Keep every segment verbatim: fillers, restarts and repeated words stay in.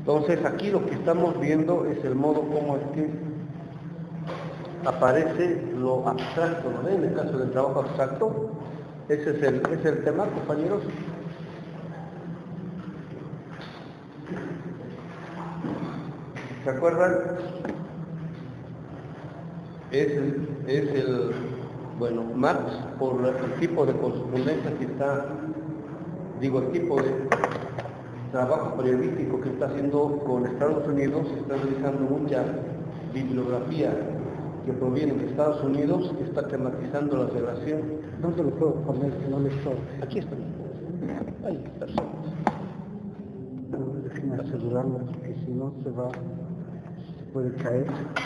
Entonces aquí lo que estamos viendo es el modo como es que aparece lo abstracto, ¿no? En el caso del trabajo abstracto, ese es el, ese es el tema, compañeros. ¿Se acuerdan? Es el, es el, bueno, Marx, por el tipo de correspondencia que está, digo, el tipo de trabajo periodístico que está haciendo con Estados Unidos, está realizando mucha bibliografía que proviene de Estados Unidos, que está tematizando la relación. ¿Dónde lo puedo poner que no le estorbe? Aquí está. Hay personas. Déjenme asegurarlo, porque si no se va, se puede caer.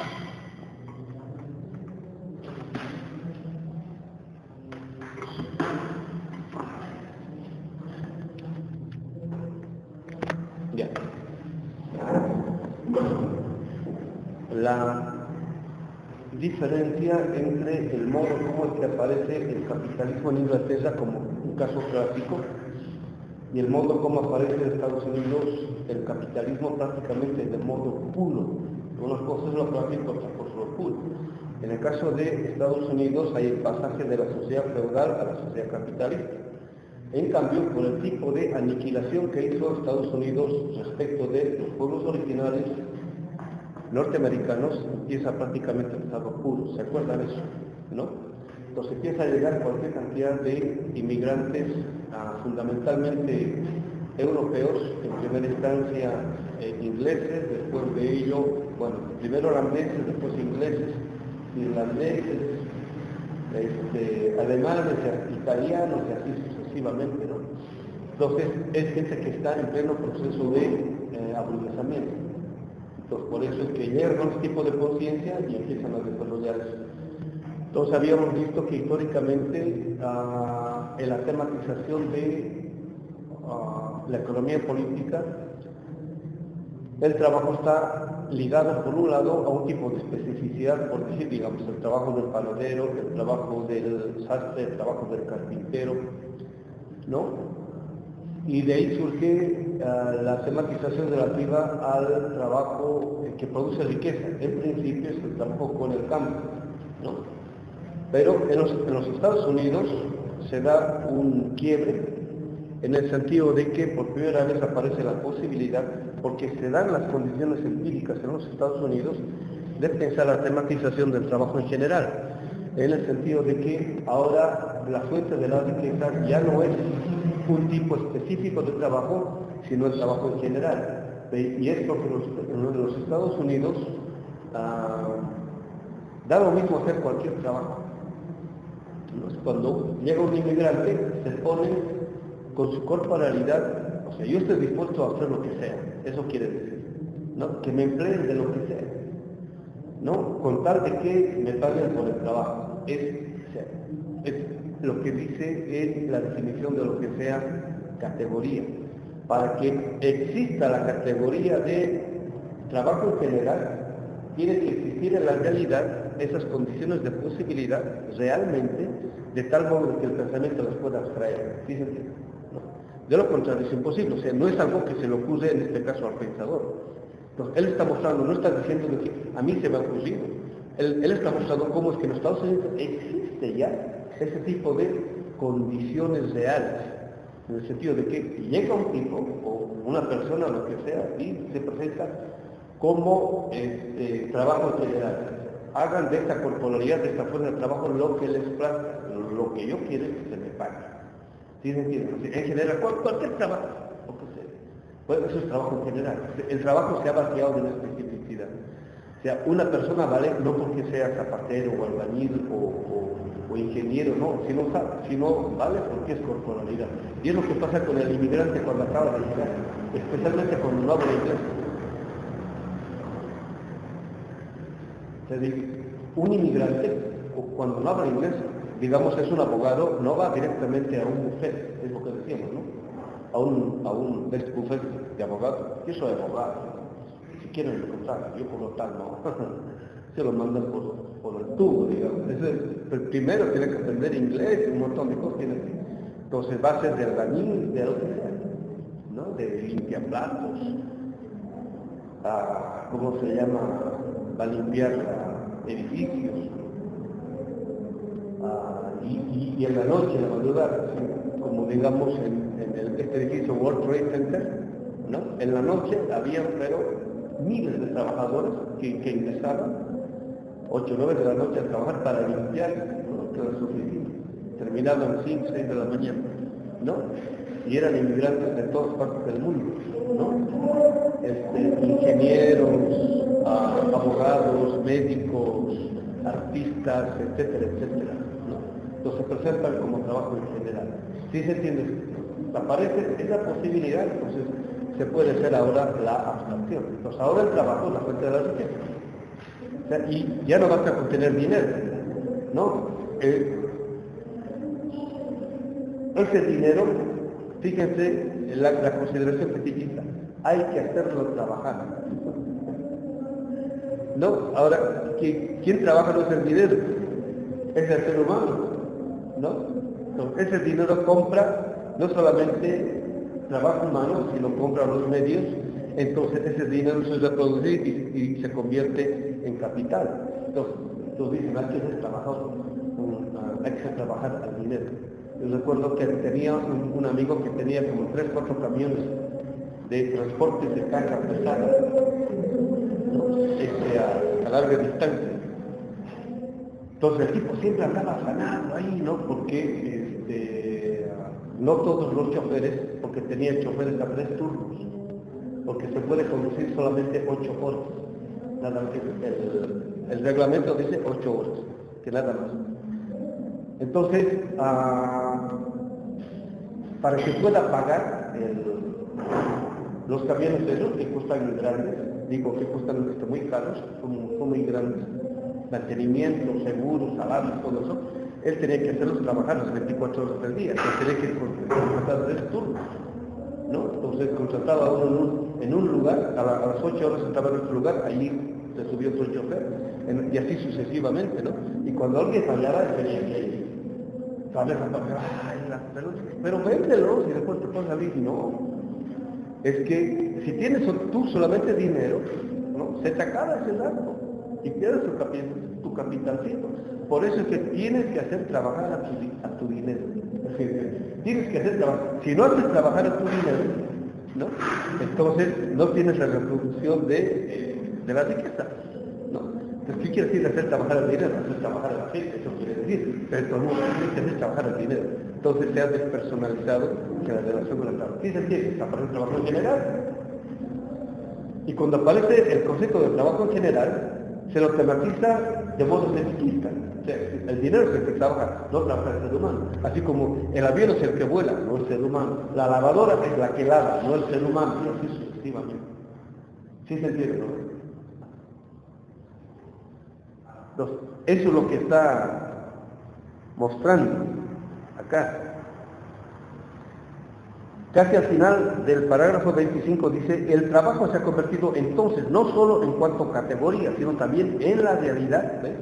Ya. La diferencia entre el modo como es que aparece el capitalismo en Inglaterra como un caso clásico y el modo como aparece en Estados Unidos el capitalismo prácticamente de modo puro. Una cosa es lo clásico, otra cosa es lo puro. En el caso de Estados Unidos hay el pasaje de la sociedad feudal a la sociedad capitalista. En cambio, por el tipo de aniquilación que hizo Estados Unidos respecto de los pueblos originales norteamericanos, empieza prácticamente el estado puro. ¿Se acuerdan eso? ¿No? Entonces empieza a llegar cualquier cantidad de inmigrantes, uh, fundamentalmente europeos, en primera instancia eh, ingleses, después de ello, bueno, primero holandeses, después ingleses, irlandeses, este, alemanes, italianos y así sucesivamente, ¿no? Entonces es gente que está en pleno proceso de eh, aburguesamiento. Entonces por eso es que llegan a un tipo de conciencia y empiezan a desarrollar eso. Entonces habíamos visto que históricamente uh, en la tematización de uh, la economía política, el trabajo está ligado por un lado a un tipo de especificidad, por decir, digamos, el trabajo del panadero, el trabajo del sastre, el trabajo del carpintero, ¿no? Y de ahí surge uh, la tematización relativa al trabajo eh, que produce riqueza. En principio es el trabajo con el campo, ¿no? Pero en los, en los Estados Unidos se da un quiebre en el sentido de que por primera vez aparece la posibilidad, porque se dan las condiciones empíricas en los Estados Unidos, de pensar la tematización del trabajo en general, en el sentido de que ahora la fuente de la riqueza ya no es un tipo específico de trabajo, sino el trabajo en general. Y es porque los, en los Estados Unidos uh, da lo mismo hacer cualquier trabajo. Entonces, cuando llega un inmigrante, se pone con su corporalidad, o sea, yo estoy dispuesto a hacer lo que sea, eso quiere decir, ¿no? Que me empleen de lo que sea, ¿no? Con tal de que me paguen por el trabajo. Es, o sea, es lo que dice es la definición de lo que sea categoría. Para que exista la categoría de trabajo en general, tiene que existir en la realidad esas condiciones de posibilidad realmente, de tal modo que el pensamiento las pueda abstraer. ¿Sí se entiende? ¿No? De lo contrario es imposible, o sea, no es algo que se le ocurre en este caso al pensador. Entonces, él está mostrando, no está diciendo de que a mí se me ha ocurrido, él, él está mostrando cómo es que en los Estados Unidos existe ya ese tipo de condiciones reales, en el sentido de que llega un tipo o una persona, lo que sea, y se presenta como este, trabajo general. Hagan de esta corporalidad, de esta forma de trabajo, lo que les plazca, lo que yo quiero es que se me pague. ¿Sí se entiende? En general, cualquier trabajo, lo que sea. Bueno, eso es trabajo en general. El trabajo se ha vaciado de la especificidad. O sea, una persona vale no porque sea zapatero o albañil o, o, o ingeniero, no, sino, sino vale porque es corporalidad. Y es lo que pasa con el inmigrante cuando acaba de llegar, especialmente cuando no habla inglés. Te digo, un inmigrante, cuando no habla inglés, digamos es un abogado, no va directamente a un buffet, es lo que decíamos, ¿no? A un, a un buffet de abogados. Yo soy abogado, si quieren lo contrario, yo por lo tal no. Se lo mandan por, por el tubo, digamos. Es primero tiene que aprender inglés, un montón de cosas. Tiene que, entonces va a ser de albañil, de lo que sea, ¿no? De limpiaplatos, a, ¿cómo se llama?, va a limpiar a edificios, a, y, y, y en la noche, en la madrugada, como digamos en, en el, este edificio World Trade Center, ¿no? En la noche había, pero miles de trabajadores que, que ingresaban ocho o nueve de la noche a trabajar para limpiar, ¿no?, todas sus oficinas. Terminaban cinco, seis de la mañana, ¿no? Y eran inmigrantes de todas partes del mundo, ¿no? Este, ingenieros, ah, abogados, médicos, artistas, etcétera, etcétera, ¿no? Entonces se presentan como trabajo en general. ¿Sí se entiende? Aparece esa posibilidad, entonces se puede hacer ahora la abstracción. Entonces ahora el trabajo es la fuente de la riqueza. O sea, y ya no basta con tener dinero, ¿no? Eh, ese dinero, fíjense la, la consideración fetichista, hay que hacerlo trabajar. No, ahora, ¿quién trabaja no es el dinero? Es el ser humano, ¿no? Entonces, ese dinero compra no solamente trabajo humano, sino compra los medios, entonces ese dinero se reproduce y, y se convierte en capital. Entonces, entonces dicen, hay que ser trabajador, hay que trabajar al dinero. Yo recuerdo que tenía un, un amigo que tenía como tres, cuatro camiones de transportes de carga pesada, ¿no? este, a, a larga distancia. Entonces el tipo siempre andaba afanado ahí, ¿no? Porque este, no todos los choferes, porque tenía choferes a tres turnos, porque se puede conducir solamente ocho horas. Nada más, el, el reglamento dice ocho horas, que nada más. Entonces, ah, para que pueda pagar el, los camiones de esos, que cuestan grandes, digo que cuestan muy caros, son, son muy grandes, mantenimiento, seguros, salarios, todo eso, él tenía que hacerlos trabajar las veinticuatro horas del día, entonces tenía que contratar tres turnos, ¿no? Entonces contrataba a uno en un, en un lugar, a, la, a las ocho horas estaba en otro lugar, allí se subió otro chofer, en, y así sucesivamente, ¿no? Y cuando alguien fallaba, tenía que ir. Pero, pero véndelos y después te puedes salir. No, es que si tienes tú solamente dinero, ¿no?, se te acaba ese largo y pierdes tu, capi, tu capitalcito. Por eso es que tienes que hacer trabajar a tu, a tu dinero. Es decir, tienes que hacer trabajar. Si no haces trabajar a tu dinero, ¿no?, entonces no tienes la reproducción de, de la riqueza, ¿no? Entonces, ¿qué quiere decir hacer trabajar el dinero? Hacer trabajar a la gente, eso quiere decir. Pero todo el mundo tiene que hacer trabajar el dinero. Entonces se ha despersonalizado que la relación con el trabajo. ¿Qué se entiende? Aparece el trabajo en general. Y cuando aparece el concepto de trabajo en general, se lo tematiza de modo fetichista. O sea, el dinero es el que trabaja, no trabaja el ser humano. Así como el avión es el que vuela, no el ser humano. La lavadora es la que lava, no el ser humano. Y así sucesivamente. ¿Sí se entiende, no? Entonces, eso es lo que está mostrando acá. Casi al final del parágrafo veinticinco dice, el trabajo se ha convertido entonces no solo en cuanto a categoría, sino también en la realidad, ¿ves?,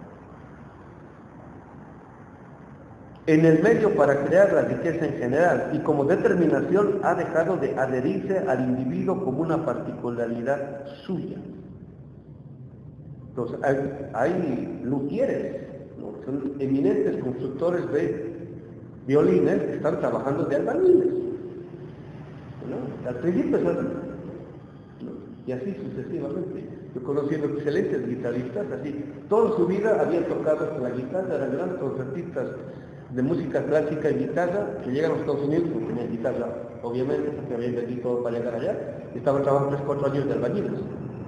en el medio para crear la riqueza en general, y como determinación ha dejado de adherirse al individuo como una particularidad suya. Entonces, hay, hay luthieres, ¿no?, son eminentes constructores de violines que están trabajando de albañiles, ¿no? Al principio es así, ¿no?, y así sucesivamente. Yo he conocido excelentes guitarristas, así, toda su vida habían tocado con la guitarra, eran grandes concertistas de música clásica y guitarra, que llegan a los Estados Unidos, no tenían guitarra, obviamente, porque habían vendido todo para llegar allá, y estaban trabajando tres, cuatro años de albañiles.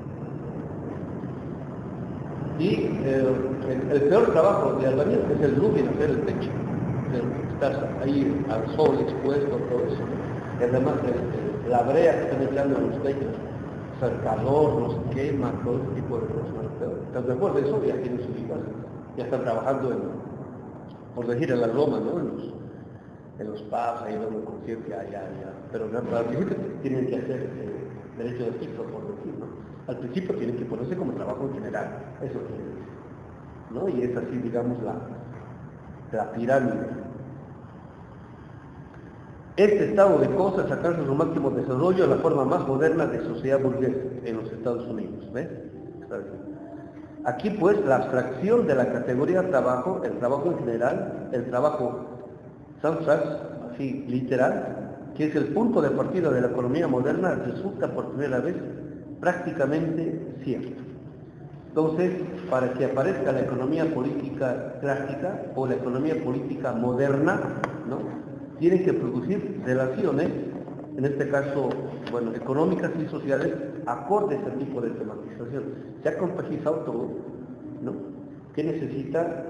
Y eh, el, el peor trabajo de albañil es el roofing, hacer el techo. Estar ahí al sol expuesto, todo eso. Y además el, el, la brea que están echando en los techos, o sea, el calor, los quema, todo ese tipo de cosas. Entonces después de eso ya tienen su vida, ya están trabajando en, por decir, en la Roma, ¿no? En los, en los pubs, ahí dando conciertos, ya, ya, ya. Pero al principio tienen que hacer eh, derecho de piso, por decir, ¿no? Al principio tienen que ponerse como trabajo en general, eso quiere decir, ¿no? Y es así, digamos, la, la pirámide. este estado de cosas alcanza su máximo desarrollo en la forma más moderna de sociedad burguesa en los Estados Unidos. ¿Ves? Aquí pues la abstracción de la categoría trabajo, el trabajo en general, el trabajo soundtrack, así literal, que es el punto de partida de la economía moderna, resulta por primera vez prácticamente cierto. Entonces, para que aparezca la economía política clásica o la economía política moderna, ¿no?, tiene que producir relaciones, en este caso, bueno, económicas y sociales, acordes a este tipo de tematización. Se ha complejizado todo, ¿no?, que necesita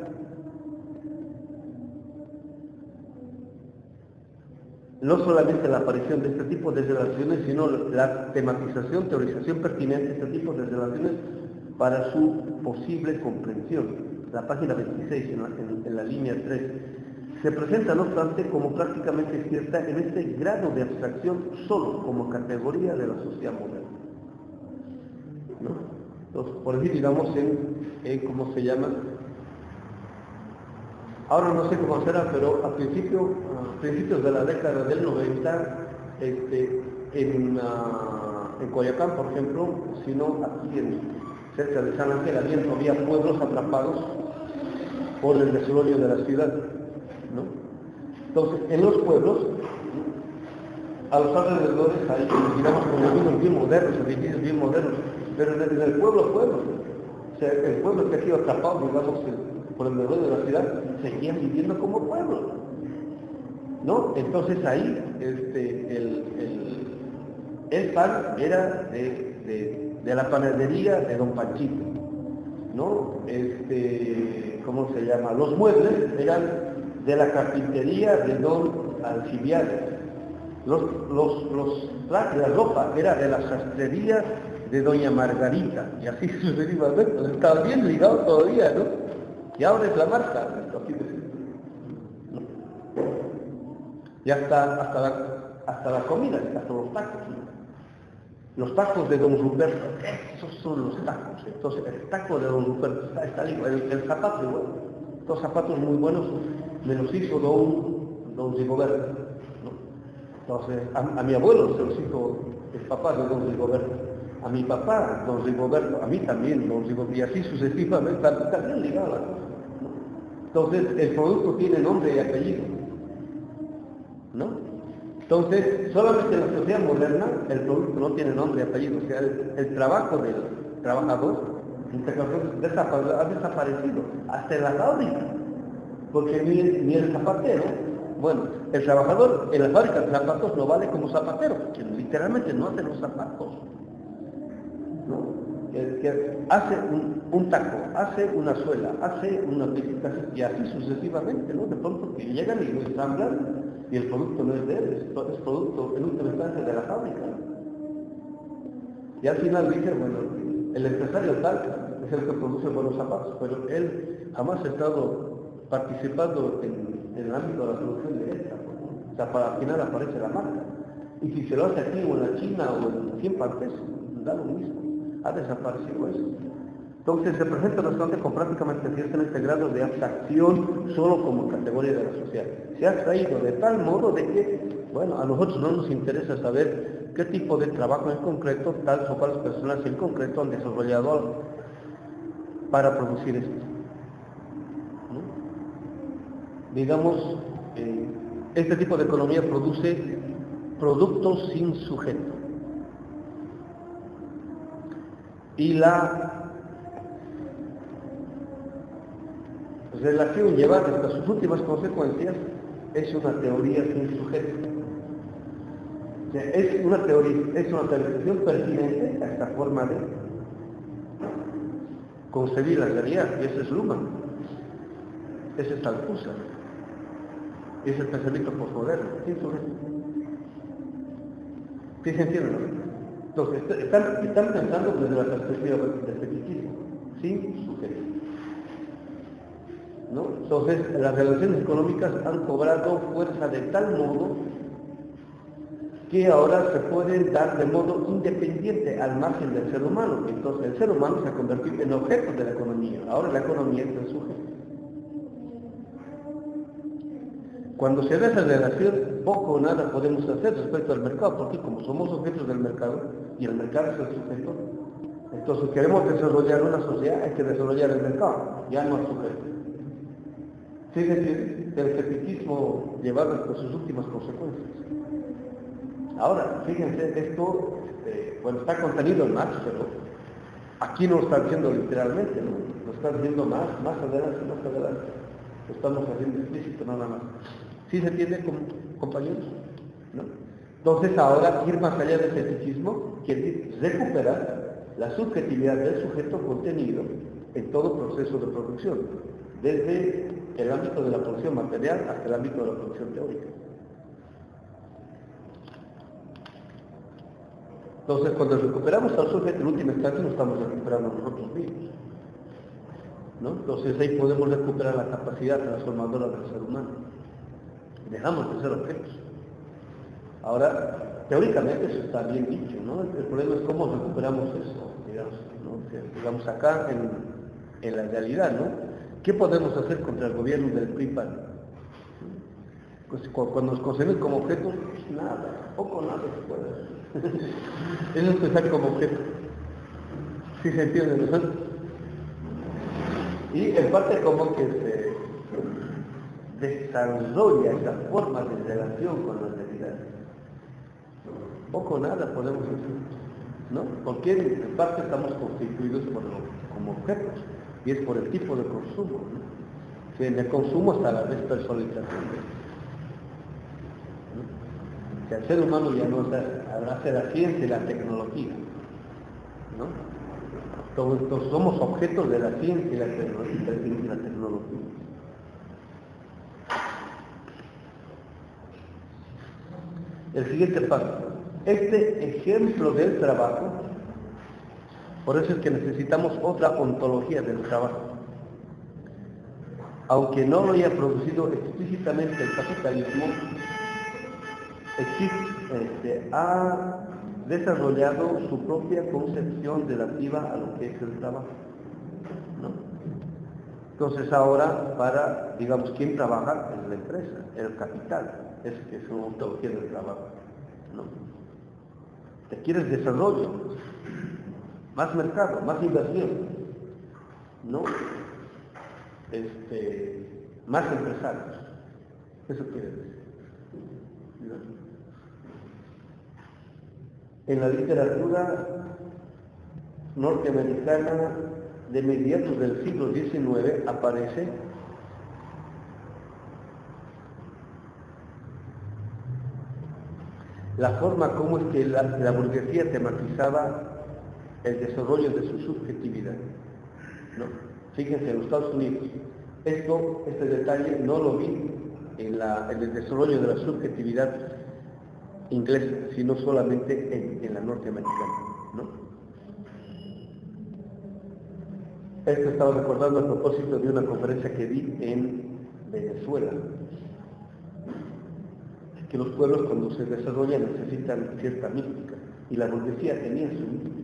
no solamente la aparición de este tipo de relaciones, sino la tematización, teorización pertinente de este tipo de relaciones para su posible comprensión. La página veintiséis, en la, en, en la línea tres, se presenta, no obstante, como prácticamente cierta en este grado de abstracción solo como categoría de la sociedad moderna, ¿no? Entonces, por decir, digamos, en, en ¿cómo se llama? Ahora no sé cómo será, pero a, principio, a principios de la década del noventa, este, en, uh, en Coyoacán, por ejemplo, sino aquí en, cerca de San Ángel, había, había pueblos atrapados por el desarrollo de la ciudad, ¿no? Entonces, en los pueblos, a los alrededores hay, digamos, condominios bien modernos, edificios bien modernos, pero en el pueblo, pueblo, o sea, el pueblo que ha sido atrapado, digamos, por el desarrollo de la ciudad, seguían viviendo como pueblo, ¿no? Entonces ahí, este, el, el, el pan era de, de, de la panadería de Don Panchito, ¿no? Este, ¿cómo se llama? Los muebles eran de la carpintería de Don Alcibiades. Los, los, los, la, la ropa era de la sastrería de Doña Margarita, y así sucesivamente. Estaba bien ligado todavía, ¿no? Y ahora es la marca, así de, ¿no? Y hasta, hasta, la, hasta la comida, hasta los tacos, ¿no? Los tacos de Don Ruperto, esos son los tacos. Entonces, el taco de Don Ruperto está, está lindo, el, el zapato igual. Los zapatos muy buenos me los hizo Don, don Rigoberto, ¿no? Entonces, a, a mi abuelo se los hizo el papá de Don Rigoberto, a mi papá, Don Rigoberto, a mí también, Don Rigoberto, y así sucesivamente, también ligado a la cosa, ¿no? Entonces, el producto tiene nombre y apellido, ¿no? Entonces, solamente en la sociedad moderna, el producto no tiene nombre y apellido, o sea, el, el trabajo del trabajador ha desaparecido, hasta en la fábrica, porque ni el, ni el zapatero, bueno, el trabajador en la fábrica de zapatos no vale como zapatero, porque literalmente no hace los zapatos, ¿no? Que, que hace un, un taco, hace una suela, hace una aplicación, y así sucesivamente, ¿no? De pronto que llegan y lo ensamblan, y el producto no es de él, es, es producto en última instancia de la fábrica, ¿no? Y al final dice, bueno, el empresario tal es el que produce buenos zapatos, pero él jamás ha estado participando en, en el ámbito de la producción directa, ¿no? O sea, para al final aparece la marca. Y si se lo hace aquí o en la China o en cien partes, da lo mismo, ha desaparecido eso. Entonces se presenta bastante con prácticamente cierto en este grado de abstracción solo como categoría de la sociedad. Se ha traído de tal modo de que, bueno, a nosotros no nos interesa saber qué tipo de trabajo en concreto, tales o cuales personas en concreto han desarrollado para producir esto, ¿no? Digamos, eh, este tipo de economía produce productos sin sujeto. Y la relación llevada hasta sus últimas consecuencias es una teoría sin sujeto. O sea, es una teoría, es una teorización pertinente a esta forma de concebir la realidad, y ese es Luhmann, ese es Althusser, ese es el pensamiento postmoderno, sin sujeto. ¿Sí se entiende, no? Entonces, están, están pensando desde la perspectiva del esteticismo, sin sujeto, ¿no? Entonces, las relaciones económicas han cobrado fuerza de tal modo que ahora se pueden dar de modo independiente al margen del ser humano. Entonces, el ser humano se ha convertido en objeto de la economía. Ahora la economía es el sujeto. Cuando se da esa relación, poco o nada podemos hacer respecto al mercado, porque como somos objetos del mercado y el mercado es el sujeto, entonces queremos desarrollar una sociedad, hay que desarrollar el mercado, ya no el sujeto. Sí, es decir, el escepticismo llevado hasta sus últimas consecuencias. Ahora, fíjense, esto, este, bueno, está contenido en Marx, pero aquí no lo está diciendo literalmente, ¿no? Lo está diciendo más, más adelante, más adelante. Lo estamos haciendo explícito nada más. ¿Sí se entiende, compañeros? ¿No? Entonces, ahora, ir más allá del escepticismo quiere decir recuperar la subjetividad del sujeto contenido en todo proceso de producción, desde el ámbito de la producción material hasta el ámbito de la producción teórica. Entonces, cuando recuperamos al sujeto en última instancia, nos estamos recuperando nosotros mismos, ¿no? Entonces, ahí podemos recuperar la capacidad transformadora del ser humano. Dejamos de ser objetos. Ahora, teóricamente eso está bien dicho, ¿no? El problema es cómo recuperamos eso, digamos, ¿no? Que, digamos acá en, en la realidad, ¿no? ¿Qué podemos hacer contra el gobierno del P R I P A N? Pues cuando nos concebimos como objetos, pues nada, poco nada se puede hacer. Eso es pensar como objeto. ¿Sí se entiende, no? Y en parte como que se desarrolla esa forma de relación con la realidad. Poco nada podemos hacer, ¿no? Porque en parte estamos constituidos por lo, como objetos, y es por el tipo de consumo, ¿no? Que en el consumo está la despersonalización. Que el ser humano ya no hace la ciencia y la tecnología, ¿no? Todos somos objetos de la ciencia y la tecnología. El siguiente paso. Este ejemplo del trabajo, por eso es que necesitamos otra ontología del trabajo. Aunque no lo haya producido explícitamente el capitalismo, existe, este, ha desarrollado su propia concepción relativa a lo que es el trabajo, ¿no? Entonces ahora, para, digamos, ¿quién trabaja? Es la empresa, el capital, es que es una ontología del trabajo, ¿no? ¿Te quieres desarrollo? Más mercado, más inversión, ¿no? Este, más empresarios, eso quiere decir, ¿no? En la literatura norteamericana de mediados del siglo diecinueve aparece la forma como es que la, la burguesía tematizaba el desarrollo de su subjetividad, ¿no? Fíjense, en los Estados Unidos, esto, este detalle no lo vi en, la, en el desarrollo de la subjetividad inglesa, sino solamente en, en la norteamericana, ¿no? Esto estaba recordando a propósito de una conferencia que di en Venezuela, que los pueblos cuando se desarrollan necesitan cierta mística, y la burguesía tenía su mística.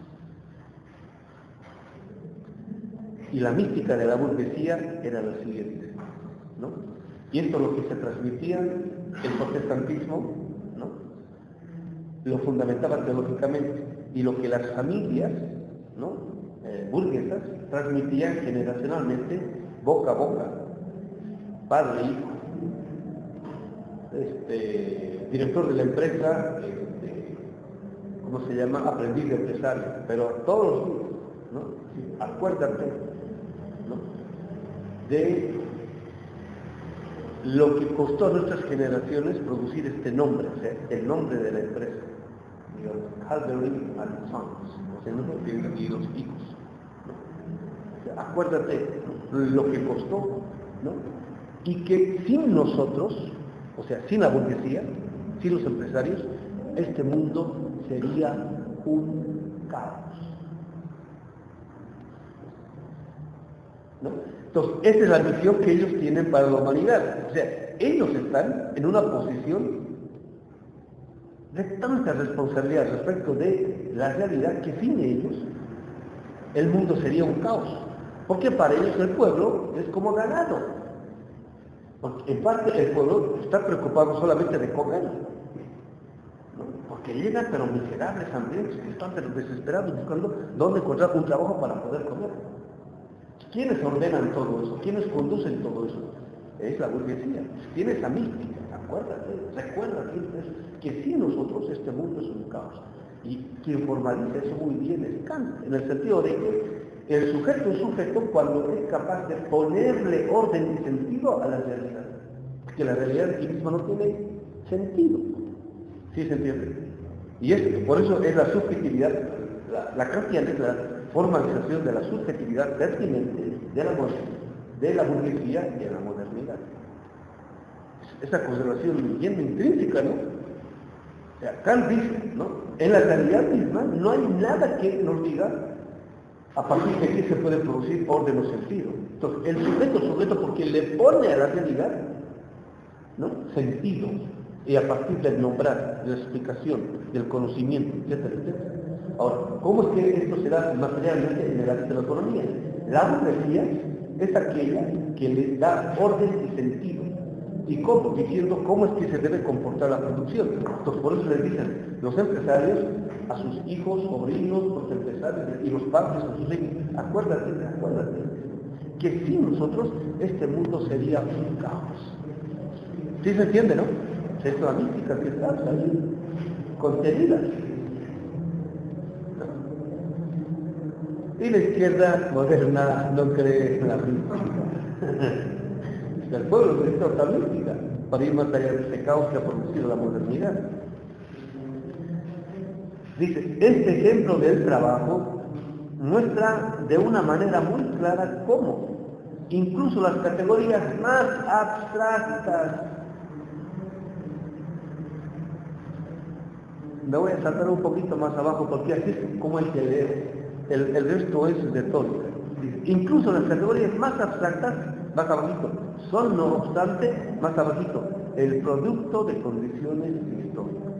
Y la mística de la burguesía era la siguiente, ¿no? Y esto lo que se transmitía, el protestantismo, ¿no? Lo fundamentaba teológicamente, y lo que las familias, ¿no? eh, burguesas transmitían generacionalmente, boca a boca, padre, hijo, este, director de la empresa, este, ¿cómo se llama? Aprendiz de empresario, pero todos los hijos, ¿no? Sí, acuérdate, ¿no? De lo que costó a nuestras generaciones producir este nombre, o sea, el nombre de la empresa, digamos, Calvary and Sons, o sea, ¿no? Y los hijos, ¿no? O sea, acuérdate, ¿no? Lo que costó, ¿no? Y que sin nosotros, o sea, sin la burguesía, sin los empresarios, este mundo sería un caos, ¿no? Entonces, esta es la misión que ellos tienen para la humanidad. O sea, ellos están en una posición de tanta responsabilidad respecto de la realidad que sin ellos el mundo sería un caos. Porque para ellos el pueblo es como ganado. Porque en parte el pueblo está preocupado solamente de comer, ¿no? Porque llegan pero miserables, hambrientos, que están pero desesperados buscando dónde encontrar un trabajo para poder comer. ¿Quiénes ordenan todo eso? ¿Quiénes conducen todo eso? Es la burguesía. Tiene esa mística, acuérdate, recuerda siempre eso, que sí nosotros este mundo es un caos. Y quien formaliza eso muy bien es Kant, en el sentido de que el sujeto es sujeto cuando es capaz de ponerle orden y sentido a la realidad. Que la realidad en sí misma no tiene sentido. ¿Sí se entiende? Y esto, por eso es la subjetividad, la, la kantiana es la formalización de la subjetividad pertinente de la, de la burguesía y de la modernidad. Esa conservación bien intrínseca, ¿no? O sea, Kant dice, ¿no? En la realidad misma no hay nada que nos diga a partir de qué se puede producir orden o sentido. Entonces, el sujeto es sujeto porque le pone a la realidad, ¿no? Sentido. Y a partir del nombrar, de la explicación, del conocimiento, etcétera, etcétera. Ahora, ¿cómo es que esto se da materialmente en el ámbito de la economía? La burguesía es aquella que le da orden y sentido. ¿Y cómo? Diciendo cómo es que se debe comportar la producción. Entonces, por eso les dicen los empresarios a sus hijos, sobrinos, los empresarios y los padres a sus hijos, acuérdate, acuérdate, que sin nosotros este mundo sería un caos. ¿Sí se entiende, no? Es la mística que está ahí contenida. Y la izquierda moderna no cree en la mística. El pueblo necesita otra mística para ir más allá de ese caos que ha producido la modernidad. Dice, este ejemplo del trabajo muestra de una manera muy clara cómo incluso las categorías más abstractas. Me voy a saltar un poquito más abajo porque así es como hay que leer. El, el resto es retórica. Incluso las categorías más abstractas, más abajito, son no obstante, más abajito, el producto de condiciones históricas.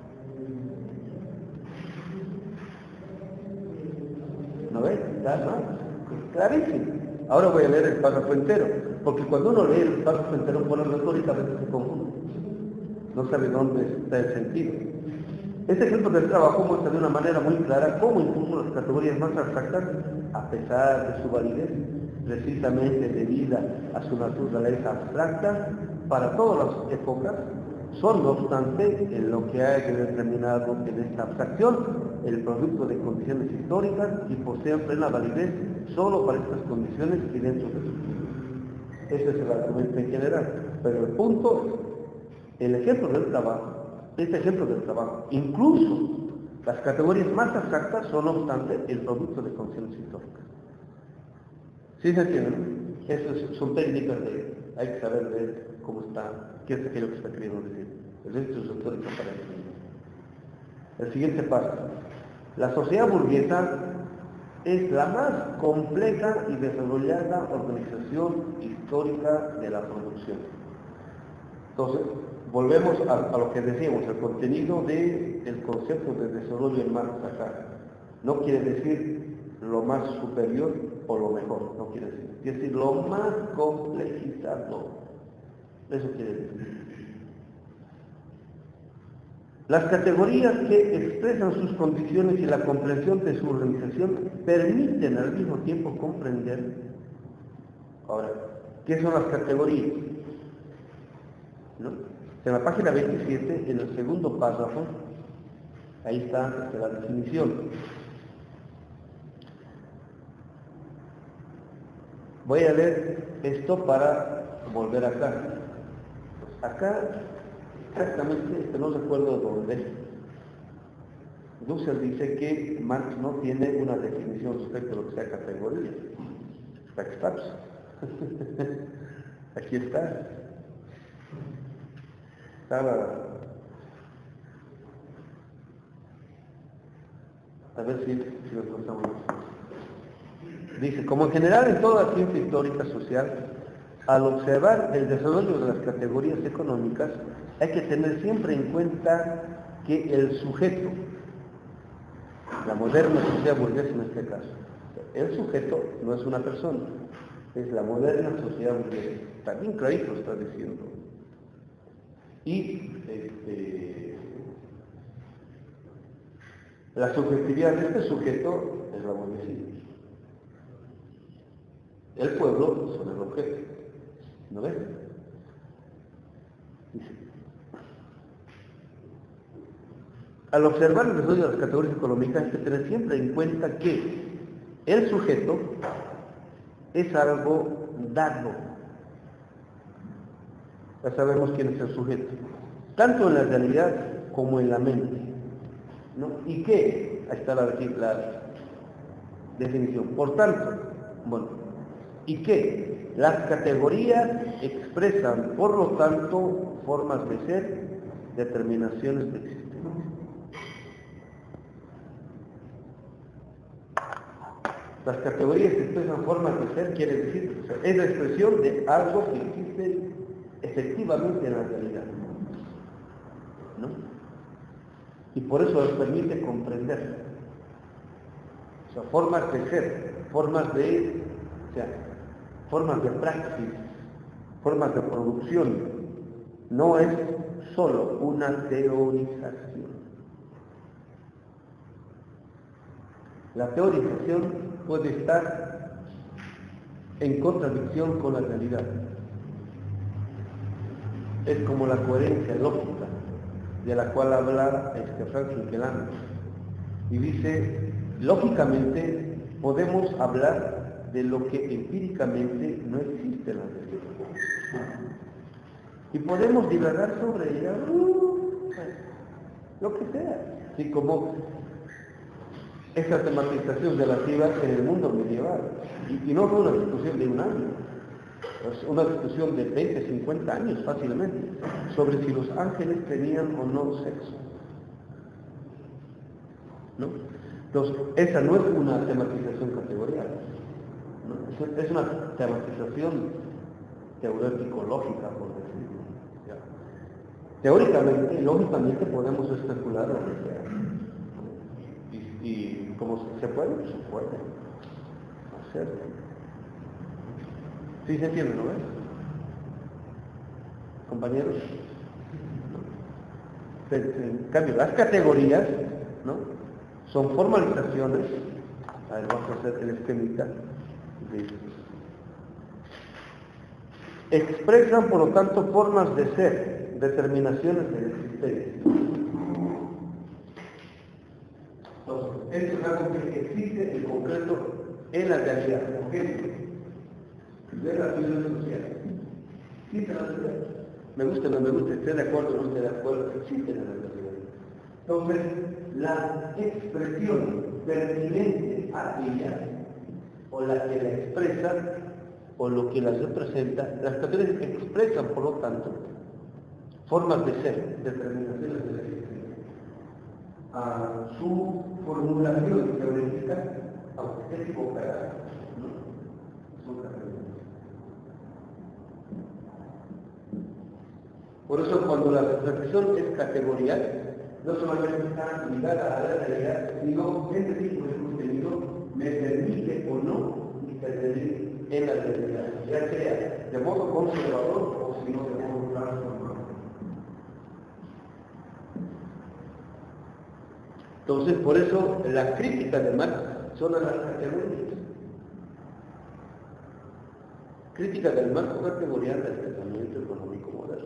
¿No ves? Está más clarísimo. Ahora voy a leer el párrafo entero, porque cuando uno lee el párrafo entero por la retórica a veces se confunde. No sabe dónde está el sentido. Este ejemplo del trabajo muestra de una manera muy clara cómo incluso las categorías más abstractas, a pesar de su validez, precisamente debida a su naturaleza abstracta, para todas las épocas, son no obstante en lo que hay determinado en esta abstracción el producto de condiciones históricas y poseen plena validez solo para estas condiciones y dentro de sus tiempos. Ese es el argumento en general. Pero el punto es, el ejemplo del trabajo, este ejemplo del trabajo, incluso las categorías más abstractas son no obstante el producto de condiciones históricas. ¿Sí se entiende? Esas son técnicas de, hay que saber ver cómo está, qué es aquello que está queriendo decir. El resto es histórico para el El siguiente paso. La sociedad burguesa es la más compleja y desarrollada organización histórica de la producción. Entonces, volvemos a, a lo que decíamos, el contenido del concepto de desarrollo en Marx acá. No quiere decir lo más superior o lo mejor, no quiere decir. Quiere decir lo más complejizado. Eso quiere decir. Las categorías que expresan sus condiciones y la comprensión de su organización permiten al mismo tiempo comprender. Ahora, ¿qué son las categorías? ¿No? En la página veintisiete, en el segundo párrafo, ahí está la definición. Voy a leer esto para volver acá. Acá, exactamente, no recuerdo dónde. Dussel dice que Marx no tiene una definición respecto a lo que sea categoría. Está Aquí está. Estaba. A ver si, si lo encontramos. Dice, como en general en toda ciencia histórica social, al observar el desarrollo de las categorías económicas, hay que tener siempre en cuenta que el sujeto, la moderna sociedad burguesa en este caso, el sujeto no es una persona, es la moderna sociedad burguesa. También clarito está diciendo. Y este, la subjetividad de este sujeto es la burguesía. El pueblo son el objeto. ¿No ves? Dice, al observar el desarrollo de las categorías económicas hay que tener siempre en cuenta que el sujeto es algo dado. Ya sabemos quién es el sujeto, tanto en la realidad como en la mente, ¿no? ¿Y qué? Ahí está la, la definición. Por tanto, bueno, ¿y qué? Las categorías expresan, por lo tanto, formas de ser, determinaciones de existencia. Las categorías expresan formas de ser, quiere decir, o sea, es la expresión de algo que existe efectivamente en la realidad, ¿no? Y por eso nos permite comprender. O sea, formas de ser, formas de, o sea, formas de praxis, formas de producción. No es solo una teorización. La teorización puede estar en contradicción con la realidad. Es como la coherencia lógica de la cual habla este Franz Fukuyama. Y dice, lógicamente podemos hablar de lo que empíricamente no existe en la realidad. Y podemos divagar sobre ella, uh, lo que sea. Así como esa tematización relativa en el mundo medieval. Y, y no fue una discusión de un año, es una discusión de veinte, cincuenta años fácilmente, sobre si los ángeles tenían o no sexo, ¿no? Entonces, esa no es una tematización categorial, ¿no? Es, es una tematización teorético-lógica, por decirlo. ¿Ya? Teóricamente, lógicamente podemos especular lo que sea. Y, y como se puede, se puede hacer. ¿Sí se entiende, no ves? Compañeros. ¿No? En cambio, las categorías, ¿no?, son formalizaciones. A ver, vamos a hacer el esquemita. Expresan, por lo tanto, formas de ser, determinaciones de existencia. Entonces, esto es algo que existe en concreto en la realidad. ¿Ok? De la vida social. Existe la realidad. Me gusta o no me gusta, esté de acuerdo o no esté de acuerdo, existe la realidad. Entonces, la expresión pertinente a ella, o la que la expresa, o lo que la representa, las categorías expresan, por lo tanto, formas de ser, determinaciones de la existencia. A su formulación teórica, aunque esté equivocada, ¿no?, son categorías. Por eso, cuando la reflexión es categorial, no solamente está ligada a la realidad, sino este tipo de contenido me permite o no intervenir en la realidad, ya sea de modo conservador o si no de modo transformador. Entonces, por eso la crítica de Marx son a las categorías. Crítica del marco categorial del pensamiento económico moderno.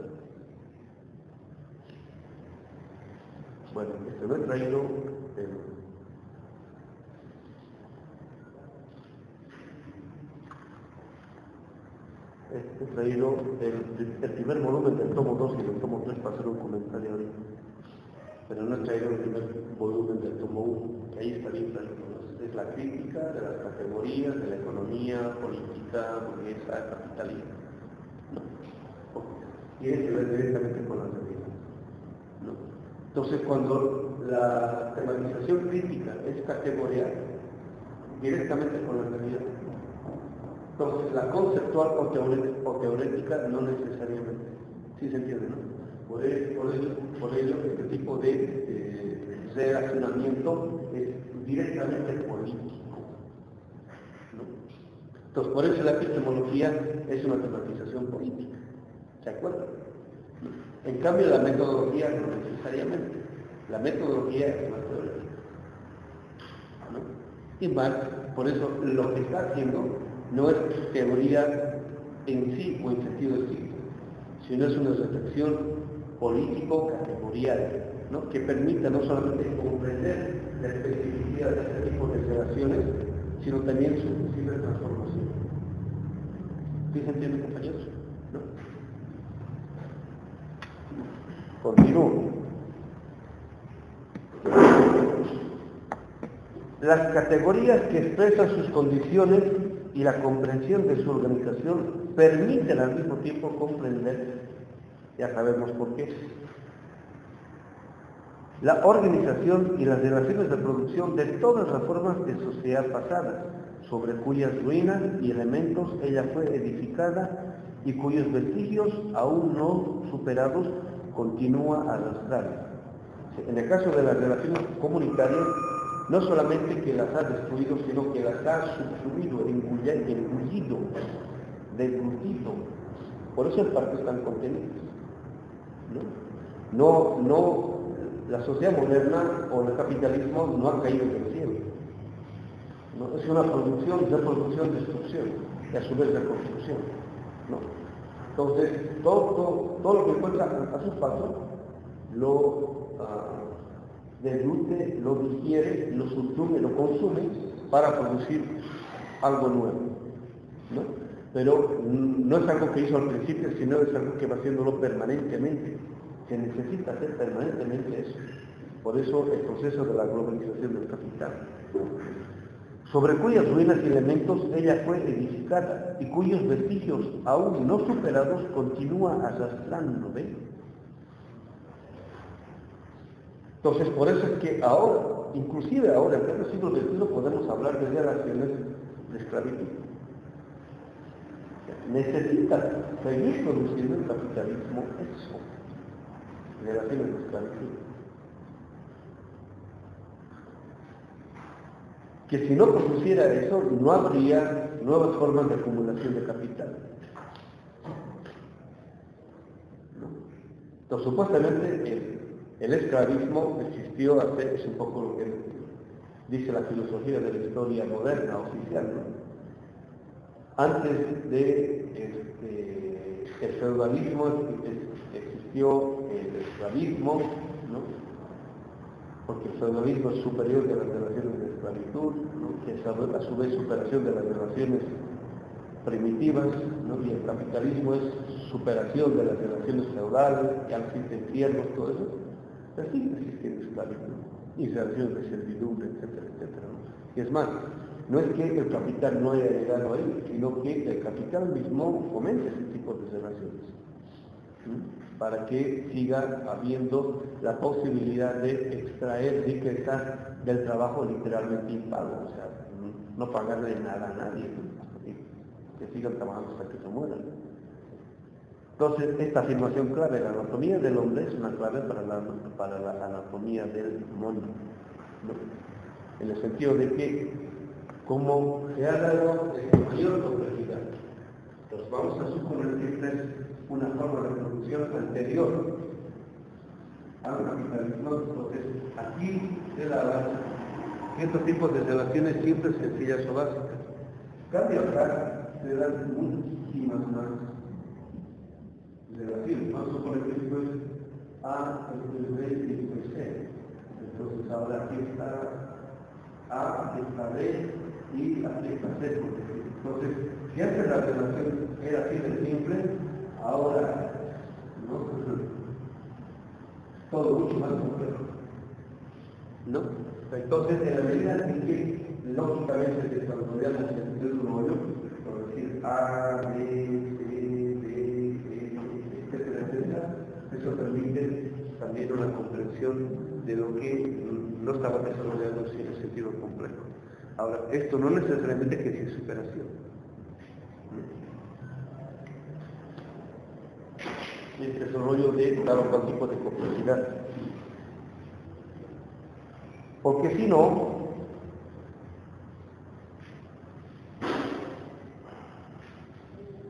Bueno, este lo he traído eh, este he traído el, el primer volumen del tomo dos y del tomo tres para hacer un comentario ahorita. Pero no he traído el primer volumen del tomo uno, que ahí está bien claro. Es la crítica de las categorías de la economía, política, burguesa, capitalista. ¿No? Y tiene que ver directamente con la realidad. ¿No? Entonces, cuando la tematización crítica es categorial, directamente con la realidad. Entonces, la conceptual o teorética, o teorética no necesariamente. ¿Sí se entiende, no? Por ello, por ello, por ello este tipo de eh, relacionamiento es directamente político, ¿no? Entonces, por eso la epistemología es una tematización política. ¿Se acuerdan? En cambio, la metodología no necesariamente. La metodología es más teórica, ¿no? Y Marx, por eso, lo que está haciendo no es teoría en sí o en sentido estricto, sino es una reflexión político-categorial, ¿no? Que permita no solamente comprender la especificidad de este tipo de relaciones, sino también su posible transformación. ¿Sí se entiende, compañeros? ¿No? Continúo. Las categorías que expresan sus condiciones y la comprensión de su organización permiten al mismo tiempo comprender, ya sabemos por qué, la organización y las relaciones de producción de todas las formas de sociedad pasadas, sobre cuyas ruinas y elementos ella fue edificada y cuyos vestigios, aún no superados, continúa arrastrando. En el caso de las relaciones comunitarias, no solamente que las ha destruido, sino que las ha subsumido, engullido, deglutido. Por eso el parque están contenidos. ¿No? No, no, la sociedad moderna o el capitalismo no ha caído del cielo. ¿No? Es una producción, reproducción, destrucción, y a su vez reconstrucción. ¿No? Entonces, todo, todo, todo lo que encuentra a su paso, lo uh, deglute, lo digiere, lo subsume, lo consume para producir algo nuevo, ¿no? Pero no es algo que hizo al principio, sino es algo que va haciéndolo permanentemente, que necesita hacer permanentemente eso. Por eso el proceso de la globalización del capital, sobre cuyas ruinas y elementos ella fue edificada y cuyos vestigios aún no superados continúa arrastrando, ¿ve? Entonces, por eso es que ahora, inclusive ahora, en pleno siglo veintiuno, podemos hablar de relaciones de esclavitud. Necesita seguir produciendo el capitalismo eso, relaciones de esclavitud. Que si no produciera eso, no habría nuevas formas de acumulación de capital. ¿No? Entonces, supuestamente, el, el esclavismo existió hace, es un poco lo que dice la filosofía de la historia moderna oficial, ¿no? Antes de este, el feudalismo existió el esclavismo, ¿no? Porque el feudalismo es superior de las relaciones de esclavitud, ¿no? Que es a su vez superación de las relaciones primitivas, ¿no? Y el capitalismo es superación de las relaciones feudales, que al fin de infiernos, todo eso. Pero sigue existiendo esclavitud, y relaciones de servidumbre, etcétera, etcétera, ¿no? Y es más, no es que el capital no haya llegado ahí, sino que el capital mismo fomenta ese tipo de relaciones, ¿sí? Para que siga habiendo la posibilidad de extraer riqueza del trabajo literalmente impago, o sea, no pagarle nada a nadie, ¿no? Que sigan trabajando hasta que se mueran. Entonces, esta afirmación clave, la anatomía del hombre, es una clave para la, para la anatomía del mono, ¿no? En el sentido de que, como se ha dado esta mayor complejidad, entonces vamos a suponer que esta es una forma de producción anterior al capitalismo. Entonces, aquí se da ciertos tipos de relaciones simples, sencillas o básicas. Cambio acá, se dan muchísimas más relaciones. Vamos a suponer que esto es A, esto es B y esto es C. Entonces, ahora aquí está A, aquí está B y aquí está C. Entonces, si antes la relación era así de simple, ahora, ¿no? Todo mucho más complejo, ¿no? Entonces, en la medida en que, lógicamente, desarrollamos el sentido de un modelo, por decir A, B, C, D, E, etcétera, etcétera, eso permite también una comprensión de lo que no estaba desarrollando en el sentido complejo. Ahora, esto no necesariamente que sea superación. Y el desarrollo de dar otro tipo de complejidad. Porque si no,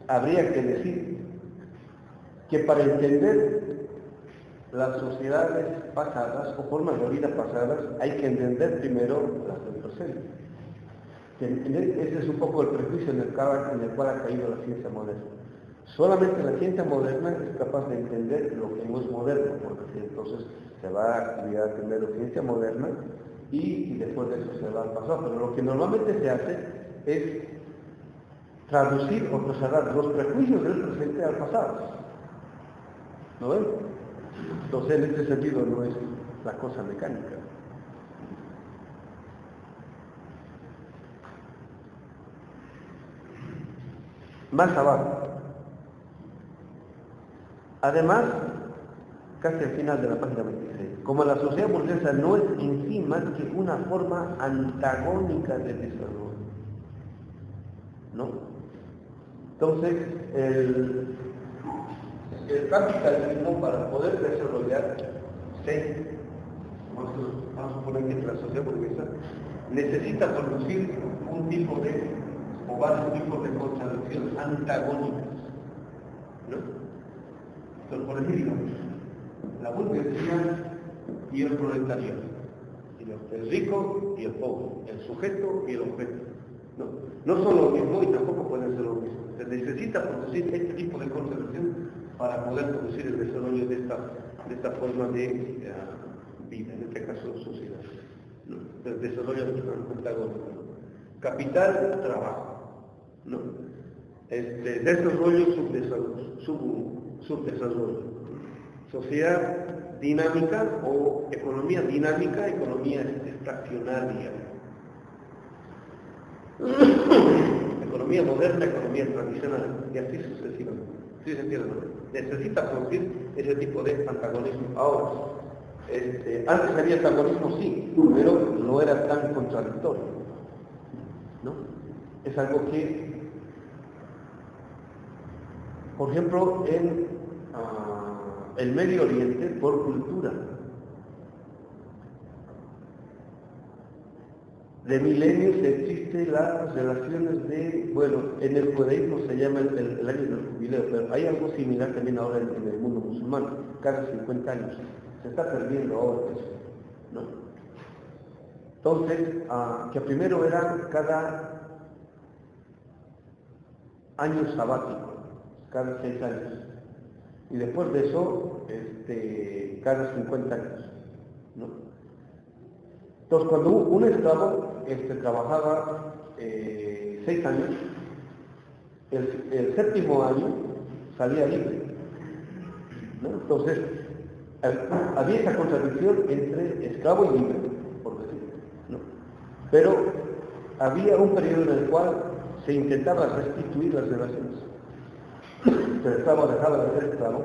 habría que decir que para entender las sociedades pasadas o formas de vida pasadas hay que entender primero las del presente. Ese es un poco el prejuicio en el, en el cual ha caído la ciencia moderna. Solamente la ciencia moderna es capaz de entender lo que no es moderno, porque entonces se va a estudiar a entender la ciencia moderna y, y después de eso se va al pasado. Pero lo que normalmente se hace es traducir o trasladar los prejuicios del presente al pasado. ¿No ven? Entonces, en este sentido, no es la cosa mecánica. Más abajo. Además, casi al final de la página veintiséis, como la sociedad burguesa no es en sí más que una forma antagónica de desarrollo, ¿no? Entonces, el, el capitalismo, para poder desarrollarse, vamos a suponer que la sociedad burguesa necesita producir un tipo de, o varios tipos de contradicciones antagónicas, ¿no? Entonces, por ejemplo, la burguesía y el proletariado, el rico y el pobre, el sujeto y el objeto. No, no son lo mismo y tampoco pueden ser lo mismo. Se necesita producir este tipo de contradicción para poder producir el desarrollo de esta, de esta forma de uh, vida, en este caso sociedad. ¿No? El desarrollo antagónico. ¿No? Capital, trabajo. ¿No? Este, desarrollo, subdesarrollo. Sub, subdesarrollo. Sociedad dinámica o economía dinámica, economía estacionaria. Economía moderna, economía tradicional, y así sucesivamente. ¿Sí se entiende? Necesita producir ese tipo de antagonismo. Ahora, este, antes había antagonismo, sí, pero no era tan contradictorio, ¿no? Es algo que, por ejemplo, en uh, el Medio Oriente, por cultura, de milenios existen las relaciones de, bueno, en el judaísmo se llama el, el, el año del jubileo, pero hay algo similar también ahora en, en el mundo musulmán, cada cincuenta años. Se está perdiendo ahora eso, ¿no? Entonces, uh, que primero era cada año sabático, cada seis años. Y después de eso, este, cada cincuenta años, ¿no? Entonces, cuando un esclavo este, trabajaba eh, seis años, el, el séptimo año salía libre, ¿no? Entonces, había esa contradicción entre esclavo y libre, por decirlo, ¿no? Pero había un periodo en el cual se intentaba restituir las relaciones. El esclavo dejaba de ser esclavo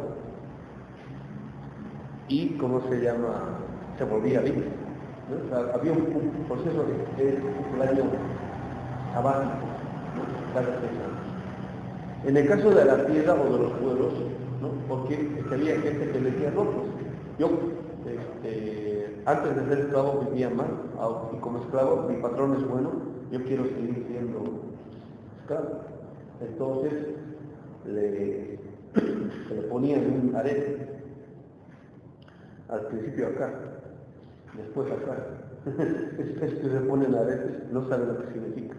y, ¿cómo se llama?, se volvía libre. ¿No? O sea, había un, un proceso de, de un año sabático, ¿no? Cada seis años. En el caso de la tierra o de los pueblos, ¿no? Porque había gente que decía, no, pues yo este, antes de ser esclavo vivía mal, y como esclavo mi patrón es bueno, yo quiero seguir siendo esclavo. Entonces le, se le ponían un arete, al principio acá, después acá. Es, es que se ponen aretes, no saben lo que significa.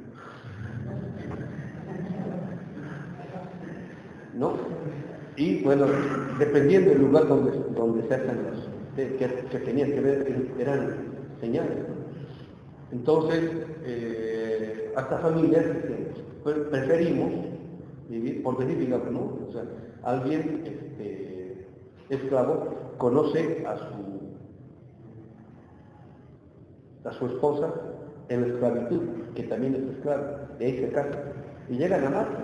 ¿No? Y bueno, dependiendo del lugar donde, donde se hacen las, que, que tenían que ver, eran señales, ¿no? Entonces, eh, hasta familias pues, preferimos vivir, por decir, digamos, ¿no? O sea, alguien este, esclavo conoce a su a su esposa en la esclavitud, que también es esclava, de ahí se casa, y llegan a amarse.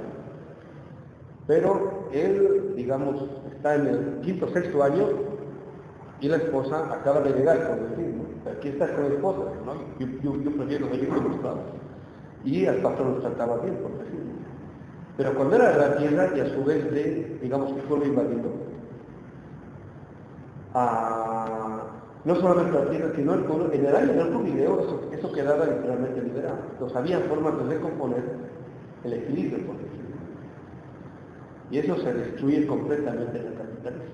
Pero él, digamos, está en el quinto o sexto año y la esposa acaba de llegar, por decir, ¿no? Aquí estás con la esposa, ¿no? Yo, yo, yo prefiero seguir con los esclavos. Y al patrón los trataba bien, por decir. Pero cuando era de la tierra y a su vez de, digamos, que pueblo invadido, a... no solamente la tierra, sino el pueblo, en el año del jubileo eso, eso quedaba literalmente liberado. Entonces había formas de recomponer el equilibrio, por decirlo. Y eso se destruye completamente en el capitalismo,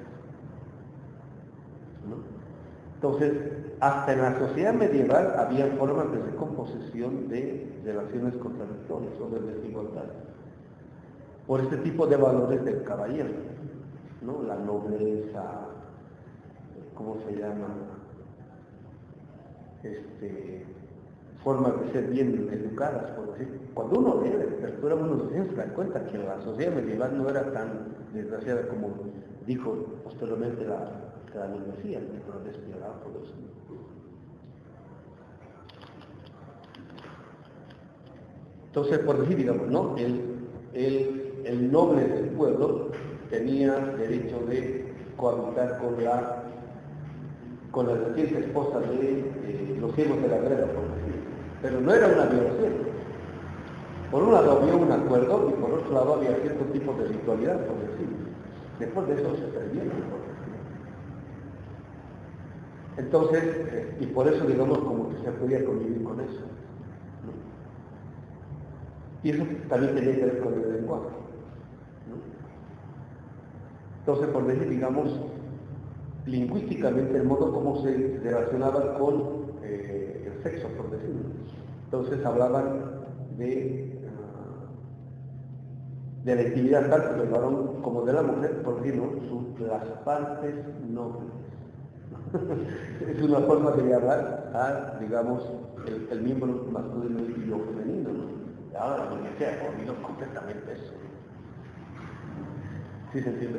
¿no? Entonces, hasta en la sociedad medieval había formas de recomposición de relaciones contradictorias o de desigualdad, por este tipo de valores del caballero, ¿no? La nobleza, ¿cómo se llama? Este, formas de ser bien educadas, por decir. Cuando uno lee la literatura, uno se da cuenta que la sociedad medieval no era tan desgraciada como dijo posteriormente la, la burguesía, pero despiadada por eso. Entonces, por decir, digamos, ¿no? El, el, el noble del pueblo tenía derecho de cohabitar con la con la reciente esposa de eh, los hijos de la guerra, por decir. Pero no era una violación. Por un lado había un acuerdo y por otro lado había cierto tipo de ritualidad, por decir. Después de eso se perdieron, por decir. Entonces, eh, y por eso digamos como que se podía convivir con eso, ¿no? Y eso también tenía que ver con el lenguaje, ¿no? Entonces, por decir, digamos, lingüísticamente el modo como se relacionaba con eh, el sexo, por decirlo. Entonces hablaban de, uh, de la intimidad tanto del varón como de la mujer, por decirlo, sus, las partes nobles. Es una forma de llamar a, digamos, el, el miembro masculino y lo femenino, ¿no? Ahora la universidad ha olvidado completamente eso. ¿Sí se entiende?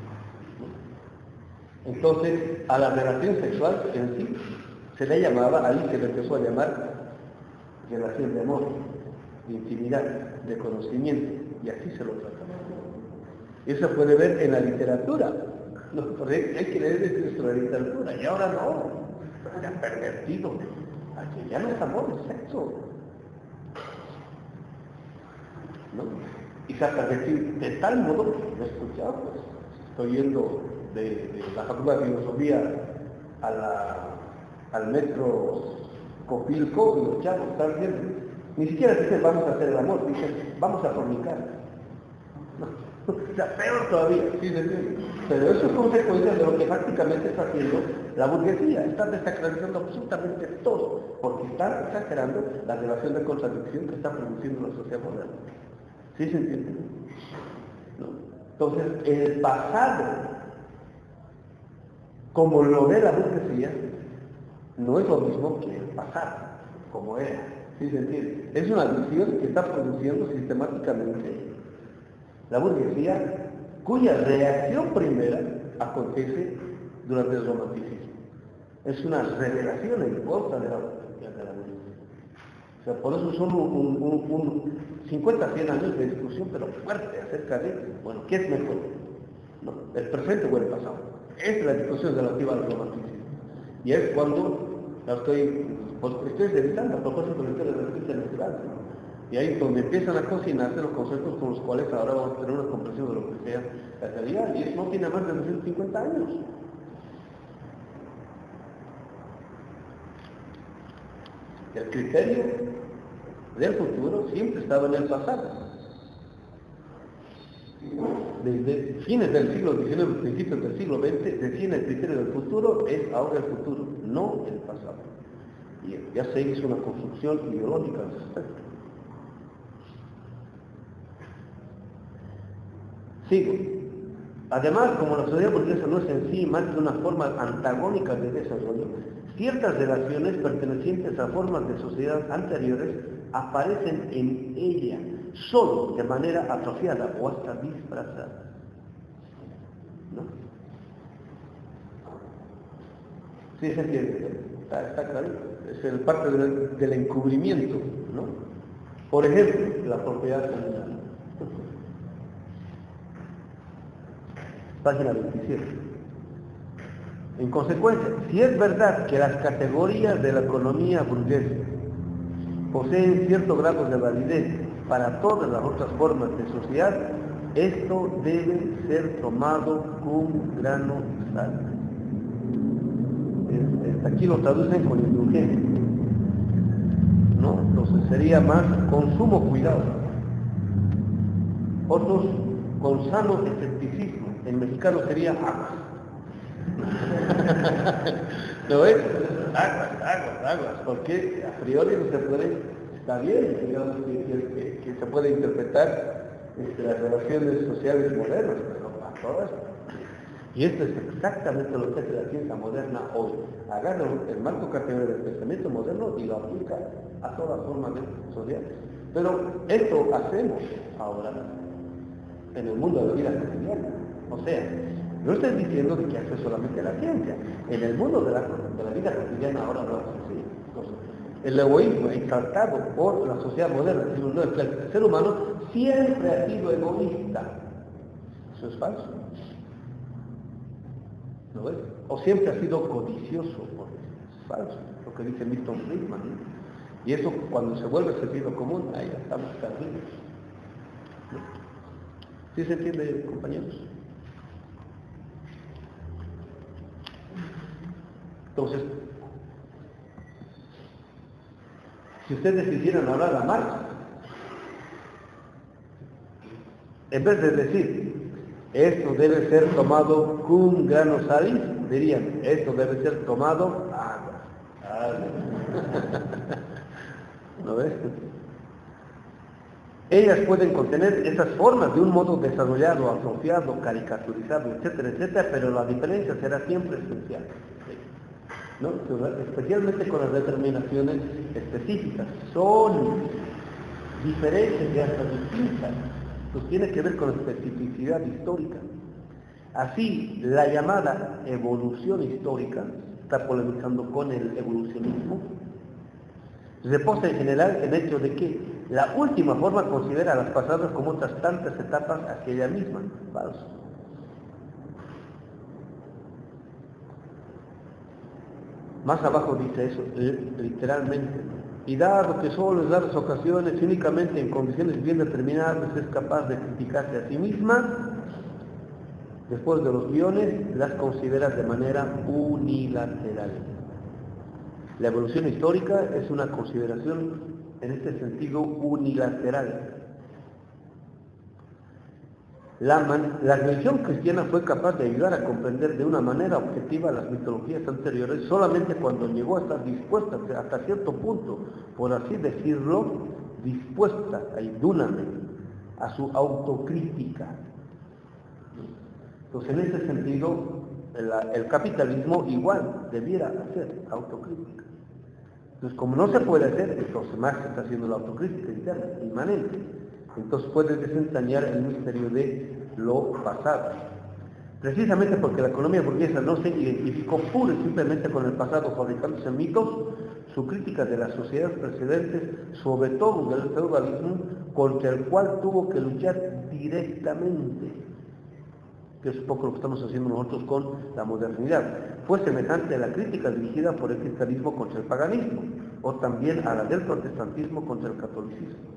Entonces, a la relación sexual en sí se le llamaba, ahí se le empezó a llamar relación de amor, de intimidad, de conocimiento, y así se lo trataba. Eso puede ver en la literatura, ¿no? Porque hay que leer desde nuestra literatura, y ahora no, se ha pervertido, aquí ya no es amor, es sexo, ¿no? Y se ha pervertido de tal modo que lo he escuchado, pues, estoy yendo de, de la Facultad de Filosofía a la, al metro Copilco y los chavos están diciendo, ni siquiera dicen vamos a hacer el amor, dicen vamos a fornicar. No, o sea, peor todavía, ¿sí se entiende? Pero eso es consecuencia de lo que prácticamente está haciendo la burguesía, está desacralizando absolutamente todo, porque está exagerando la relación de contradicción que está produciendo la sociedad moderna. ¿Sí se entiende? ¿No? Entonces, el pasado, como lo ve la burguesía, no es lo mismo que el pasado, como era. ¿Sí se entiende? Es una visión que está produciendo sistemáticamente la burguesía, cuya reacción primera acontece durante el romanticismo. Es una revelación en contra de la, de la burguesía. O sea, por eso son un, un, un cincuenta a cien años de discusión, pero fuerte acerca de, bueno, ¿qué es mejor? No, el presente o el pasado. Es la discusión relativa al romanticismo. Y es cuando la estoy, pues, estoy revisando a propósito de la historia de la ciencia natural, ¿no? Y ahí es donde empiezan a cocinarse los conceptos con los cuales ahora vamos a tener una comprensión de lo que sea la realidad. Y eso no tiene más de doscientos cincuenta años. El criterio del futuro siempre estaba en el pasado. Desde fines del siglo diecinueve, principios del siglo veinte, decían el criterio del futuro es ahora el futuro, no el pasado. Y ya se hizo una construcción ideológica al respecto. Sigo. Además, como la sociedad burguesa no es en sí más que una forma antagónica de desarrollo, ciertas relaciones pertenecientes a formas de sociedad anteriores aparecen en ella, solo de manera atrofiada o hasta disfrazada. ¿No? Sí se entiende, está, está claro. Es el parte del, del encubrimiento, ¿no? Por ejemplo, la propiedad comunal. Página veintisiete. En consecuencia, si es verdad que las categorías de la economía burguesa poseen cierto grado de validez para todas las otras formas de sociedad, esto debe ser tomado con grano de sal. Aquí lo traducen con indulgencia, ¿no? Entonces sería más con sumo cuidado. Otros con sano escepticismo. En mexicano sería aguas. ¿Lo ves? Aguas, aguas, aguas. Porque a priori no se puede, está bien, digamos que, que, que se puede interpretar este, las relaciones sociales modernas, pero a todas. Y esto es exactamente lo que hace la ciencia moderna hoy. Agarra el marco categórico del pensamiento moderno y lo aplica a todas formas de social. Pero esto hacemos ahora en el mundo de la vida cotidiana. O sea, no estoy diciendo de que hace solamente la ciencia. En el mundo de la, de la vida cotidiana ahora no es así. Entonces, el egoísmo exaltado por la sociedad moderna, no es que el ser humano siempre ha sido egoísta. Eso es falso. ¿Lo ves? O siempre ha sido codicioso, porque es falso, lo que dice Milton Friedman. ¿No? Y eso cuando se vuelve sentido común, ahí ya estamos perdidos. ¿No? ¿Sí se entiende, compañeros? Entonces, si ustedes quisieran hablar a Marx, en vez de decir esto debe ser tomado cum grano salis, dirían, esto debe ser tomado agua. ¿No ves? Ellas pueden contener esas formas de un modo desarrollado, atrofiado, caricaturizado, etcétera, etcétera, pero la diferencia será siempre esencial. ¿No? Especialmente con las determinaciones específicas. Son diferentes y hasta distintas. Pues tiene que ver con especificidad histórica. Así, la llamada evolución histórica está polemizando con el evolucionismo. Reposa en general el hecho de que la última forma considera a las pasadas como otras tantas etapas hacia ella misma. Falso. Más abajo dice eso, literalmente. Y dado que solo en raras ocasiones, únicamente en condiciones bien determinadas, es capaz de criticarse a sí misma, después de los guiones, las considera de manera unilateral. La evolución histórica es una consideración en este sentido unilateral. La, man, la religión cristiana fue capaz de ayudar a comprender de una manera objetiva las mitologías anteriores solamente cuando llegó a estar dispuesta, hasta cierto punto, por así decirlo, dispuesta, ayúdame, a su autocrítica. Entonces, en ese sentido, el, el capitalismo igual debiera hacer autocrítica. Entonces, como no se puede hacer, entonces Marx está haciendo la autocrítica interna, inmanente. Entonces puede desentrañar el misterio de lo pasado. Precisamente porque la economía burguesa no se identificó pura y simplemente con el pasado fabricándose mitos, su crítica de las sociedades precedentes, sobre todo del feudalismo, contra el cual tuvo que luchar directamente, que es un poco lo que estamos haciendo nosotros con la modernidad, fue semejante a la crítica dirigida por el cristianismo contra el paganismo, o también a la del protestantismo contra el catolicismo.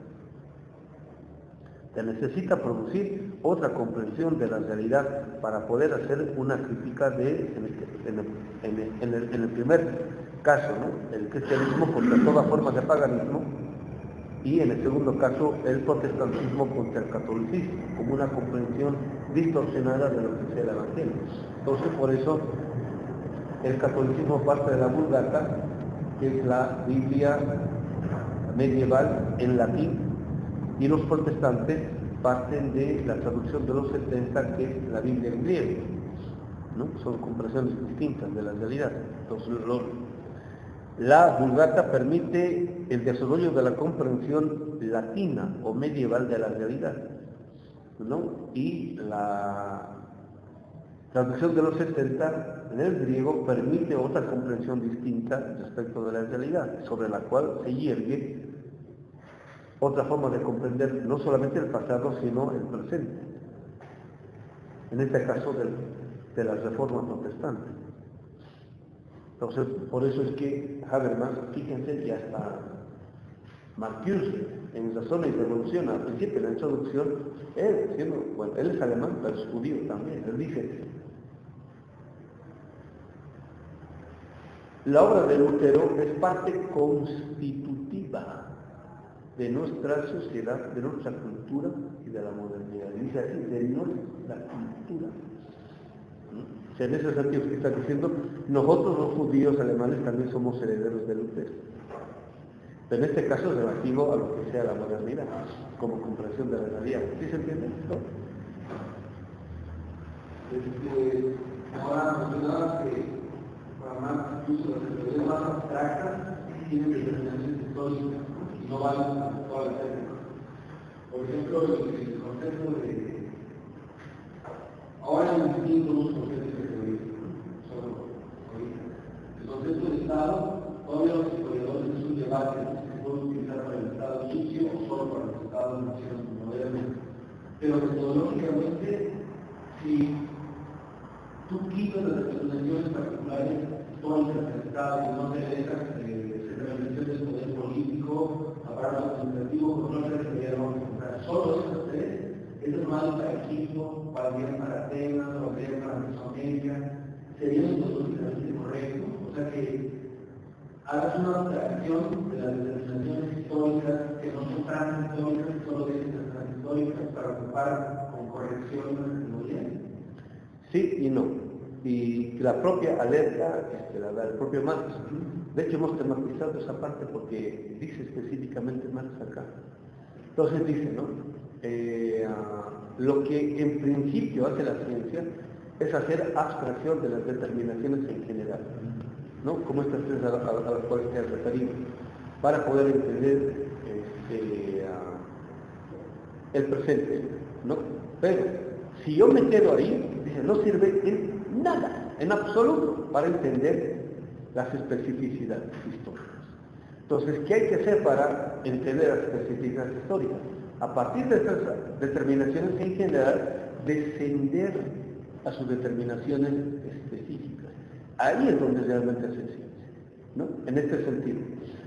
Se necesita producir otra comprensión de la realidad para poder hacer una crítica de, en el, en el, en el, en el primer caso, ¿no? El cristianismo contra toda forma de paganismo, y en el segundo caso el protestantismo contra el catolicismo, como una comprensión distorsionada de lo que es el Evangelio. Entonces, por eso, el catolicismo parte de la Vulgata, que es la Biblia medieval en latín, y los protestantes parten de la traducción de los setenta, que es la Biblia en griego, ¿no? Son comprensiones distintas de la realidad. Entonces, lo, la Vulgata permite el desarrollo de la comprensión latina o medieval de la realidad, ¿no? Y la traducción de los setenta en el griego permite otra comprensión distinta respecto de la realidad, sobre la cual se yergue otra forma de comprender no solamente el pasado, sino el presente. En este caso de, de la reforma protestante. Entonces, por eso es que Habermas, fíjense, ya hasta Marcuse, en Razones de Evolución, al principio de la introducción, él, siendo, bueno, él es alemán, pero es judío también, él dice, la obra de Lutero es parte constitutiva de nuestra sociedad, de nuestra cultura y de la modernidad. Y dice así, de nuestra cultura. ¿Mm? O sea, en ese sentido que está diciendo, nosotros los judíos alemanes también somos herederos de Lutero. Pero en este caso es relativo a lo que sea la modernidad, como comprensión de la realidad. ¿Sí se entiende esto? Este, ahora mencionaba que para más incluso las teorías más abstractas tienen determinaciones históricas y no valen a todas las épocas. Por ejemplo, el, el concepto de ahora hay distintos conceptos que se utilizan, solo ahorita. El concepto de Estado, todavía los historiadores es un debate si se puede utilizar para el Estado egipcio o solo para los Estados naciones modernos. Pero metodológicamente, si tú quitas las determinaciones particulares históricas del Estado y no te dejas centralización del poder político, aparato administrativo, control territorial, vamos a encontrar solo esos tres. Eso es malo para Egipto, para bien para Atenas, para bien para Mesoamérica. Sería metodológicamente correcto. O sea que hagas una abstracción de las determinaciones históricas que no son transhistóricas, que solo deben ser transhistóricas para ocupar con corrección la tecnología. Sí y no. Y la propia alerta, este, la, el propio Marx, de hecho hemos tematizado esa parte porque dice específicamente Marx acá. Entonces dice, ¿no? Eh, uh, lo que en principio hace la ciencia es hacer abstracción de las determinaciones en general, ¿no? Como estas tres a, a, a las cuales te has referido, para poder entender este, uh, el presente, ¿no? Pero si yo me quedo ahí, dice, no sirve en nada, en absoluto, para entender las especificidades históricas. Entonces, ¿qué hay que hacer para entender las especificidades históricas? A partir de estas determinaciones en general, descender a sus determinaciones específicas. Ahí es donde realmente hace ciencia, ¿no? En este sentido.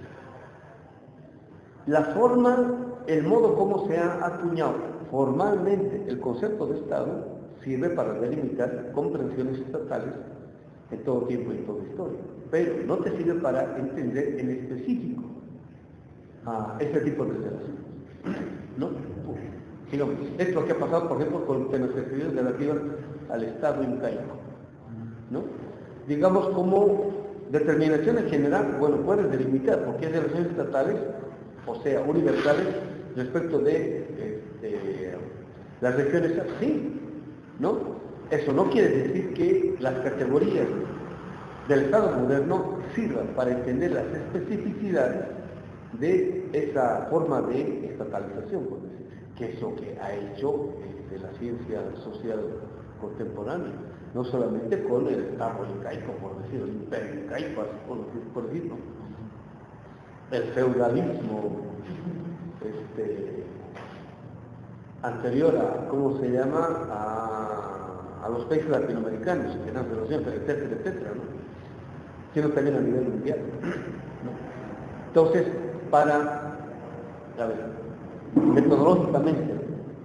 La forma, el modo como se ha acuñado formalmente el concepto de Estado sirve para delimitar comprensiones estatales en todo tiempo y en toda historia, pero no te sirve para entender en específico a este tipo de relaciones, ¿no? Digamos, esto es lo que ha pasado, por ejemplo, con nuestras estudios relativas al Estado incaico, ¿no? Digamos, como determinación en general, bueno, puedes delimitar, porque hay relaciones estatales, o sea, universales, respecto de este, las regiones, sí, ¿no? Eso no quiere decir que las categorías del Estado moderno sirvan para entender las especificidades de esa forma de estatalización, por decir, que es lo que ha hecho este, la ciencia social contemporánea, no solamente con el Estado incaico, por decir, el imperio incaico, por, por decir, ¿no? El feudalismo este, anterior a, ¿cómo se llama?, a, a los países latinoamericanos, que eran relaciones, etcétera, etcétera, ¿no? Sino también a nivel mundial, ¿no? Entonces, para, a ver, metodológicamente,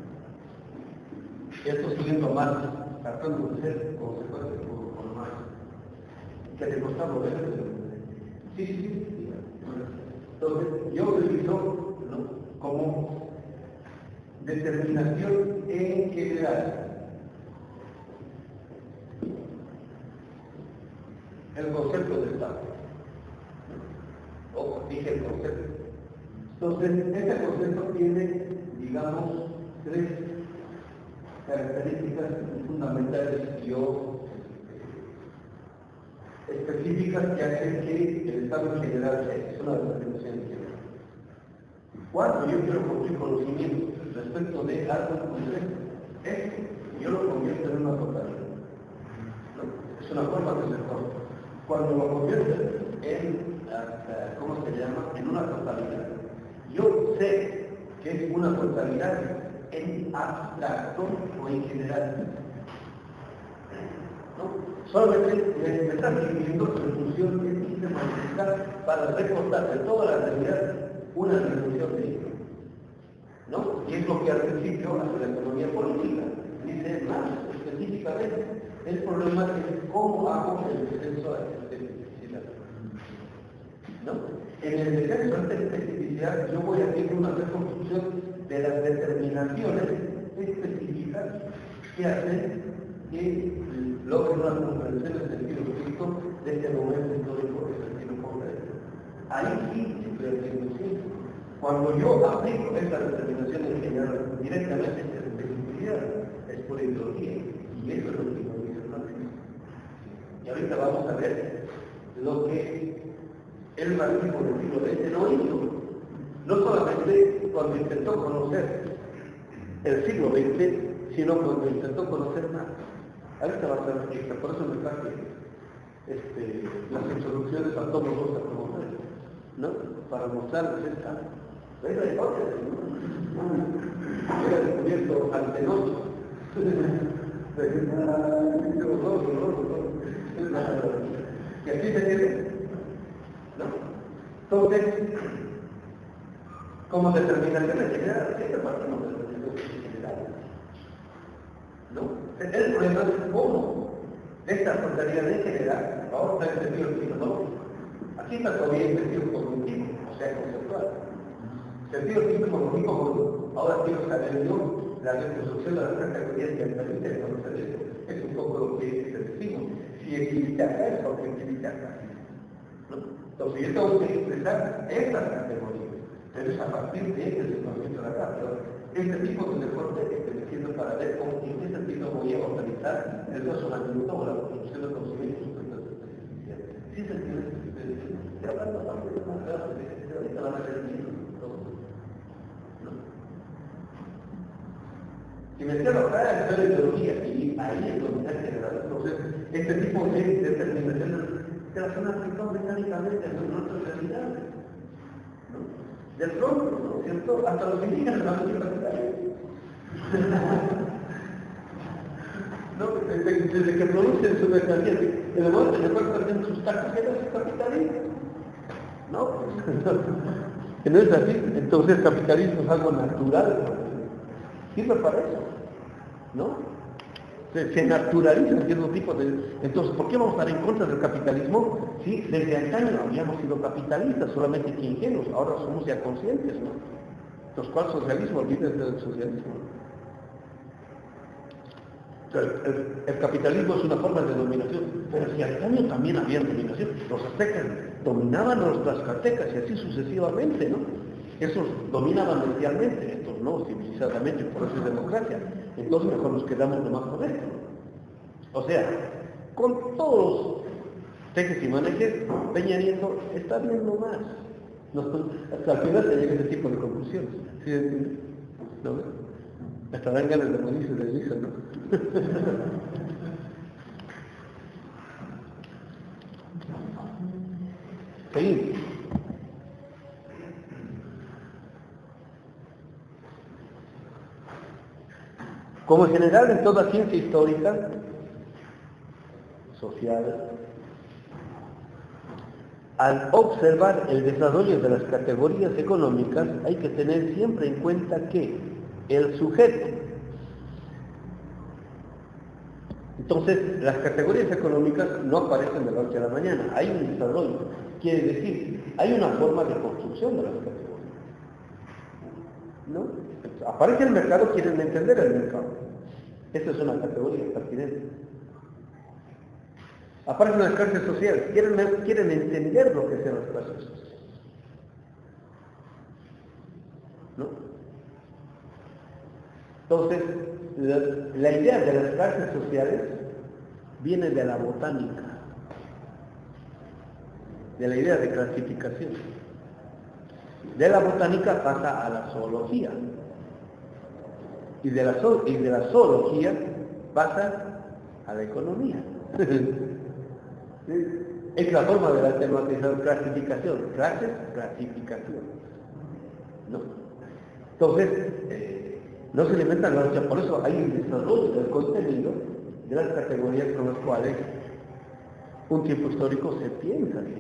esto siguiendo Marx, tratando de ser consecuente con Marx, que te costaba ver, sí, sí, sí. Entonces, yo utilizo, ¿no?, como determinación en general el concepto de Estado. O dije el concepto. Entonces, este concepto tiene, digamos, tres características fundamentales y o específicas que hacen que el Estado en general sea. Es una determinación en general. Cuando yo quiero construir conocimiento respecto de algo concreto, esto yo lo convierto en una totalidad. ¿No? Es una forma de ser corta. Cuando lo convierto en, ¿cómo se llama?, en una totalidad, yo sé que es una totalidad en abstracto o en general. ¿No? Solamente me, me están pidiendo su función que existe modificar para recortar de toda la realidad una resolución de ello, ¿no? Y es lo que al principio hace la economía política. Dice más específicamente, el problema es cómo hago el descenso a esta especificidad, ¿no? En el descenso de esta especificidad yo voy a hacer una reconstrucción de las determinaciones específicas que hacen que logren una comprensión del sentido estricto de este momento histórico de sentido concreto. Ahí sí estoy haciendo ciencia. Cuando yo aplico esta determinación en general directamente en esta especificidad, es por ideología, y eso es lo que nos dice el marxismo. Y ahorita vamos a ver lo que el marxismo del siglo veinte no hizo, no solamente cuando intentó conocer el siglo veinte, sino cuando intentó conocer más. Ahorita va a ser extra, por eso me traje este, las introducciones a todos los a conocer, ¿no? Para mostrarles esta. ¿Veis la hipótesis? Era descubierto ante nosotros. Que así se tiene, ¿no? Entonces, como determinaciones generales, siempre partimos de determinaciones generales, ¿no? El problema es cómo de esta totalidad en general, ahora está entendido el filosófico. Aquí está todavía el sentido cognitivo, o sea, conceptual. Sentido cognitivo, ahora quiero saber yo la reconstrucción de las categorías que me permiten conocer esto. Es un poco lo que decimos. Si equilibrar esa objetividad, ¿no? Entonces yo tengo que expresar estas categorías, pero es a partir de este desconocimiento de acá. Pero este tipo de deporte estoy diciendo para ver cómo, en qué sentido voy a organizar el razonamiento o la construcción del conocimiento respecto a esta especificidad. Sí se entiende que estoy diciendo. Estoy hablando aparte de una clase de ahorita van a ser libros. Si me cierro acá en la ideología, y ahí es donde está generado. Entonces, este tipo de determinaciones se las han aplicado mecánicamente a nuestras realidades, ¿no? Del pronto, ¿no es cierto? Hasta los indígenas van a ser capitales. ¿No? Desde, desde que producen su mercancía, en el momento en el cual perden sus taxas, ya no es capitalismo. ¿No? Que no es así. Entonces, el capitalismo es algo natural, ¿no? Sirve para eso, ¿no? Se, se naturaliza cierto tipo de... Entonces, ¿por qué vamos a estar en contra del capitalismo? Sí, desde antaño habíamos sido capitalistas, solamente que ingenuos, ahora somos ya conscientes, ¿no? Entonces, ¿cuál socialismo? Olvídense del socialismo. El, el, el capitalismo es una forma de dominación, pero si antaño también había dominación. Los aztecas dominaban a los tlaxcaltecas y así sucesivamente, ¿no? Esos dominaban mentalmente, estos no, civilizadamente, por eso es democracia. Entonces mejor nos quedamos nomás con esto. O sea, con todos los tejes y manejes, Peña Nieto está bien nomás. No, hasta al final se llega a ese tipo de conclusiones. ¿Sí entiendes? ¿No? Hasta dan ganas de morirse de risa, ¿no? Seguimos. Como en general en toda ciencia histórica, social, al observar el desarrollo de las categorías económicas hay que tener siempre en cuenta que el sujeto, entonces las categorías económicas no aparecen de la noche a la mañana, hay un desarrollo, quiere decir, hay una forma de construcción de las categorías, ¿no? Aparece el mercado, quieren entender el mercado. Esa es una categoría pertinente. Aparecen las clases sociales, quieren, quieren entender lo que son las clases sociales, ¿no? Entonces, la, la idea de las clases sociales viene de la botánica, de la idea de clasificación. De la botánica pasa a la zoología. Y de, la zo y de la zoología pasa a la economía. Es la forma de la tematizar clasificación. Clases, clasificación. ¿No? Entonces, eh, no se alimentan la noche, por eso hay un desarrollo del contenido de las categorías con las cuales un tiempo histórico se piensa así.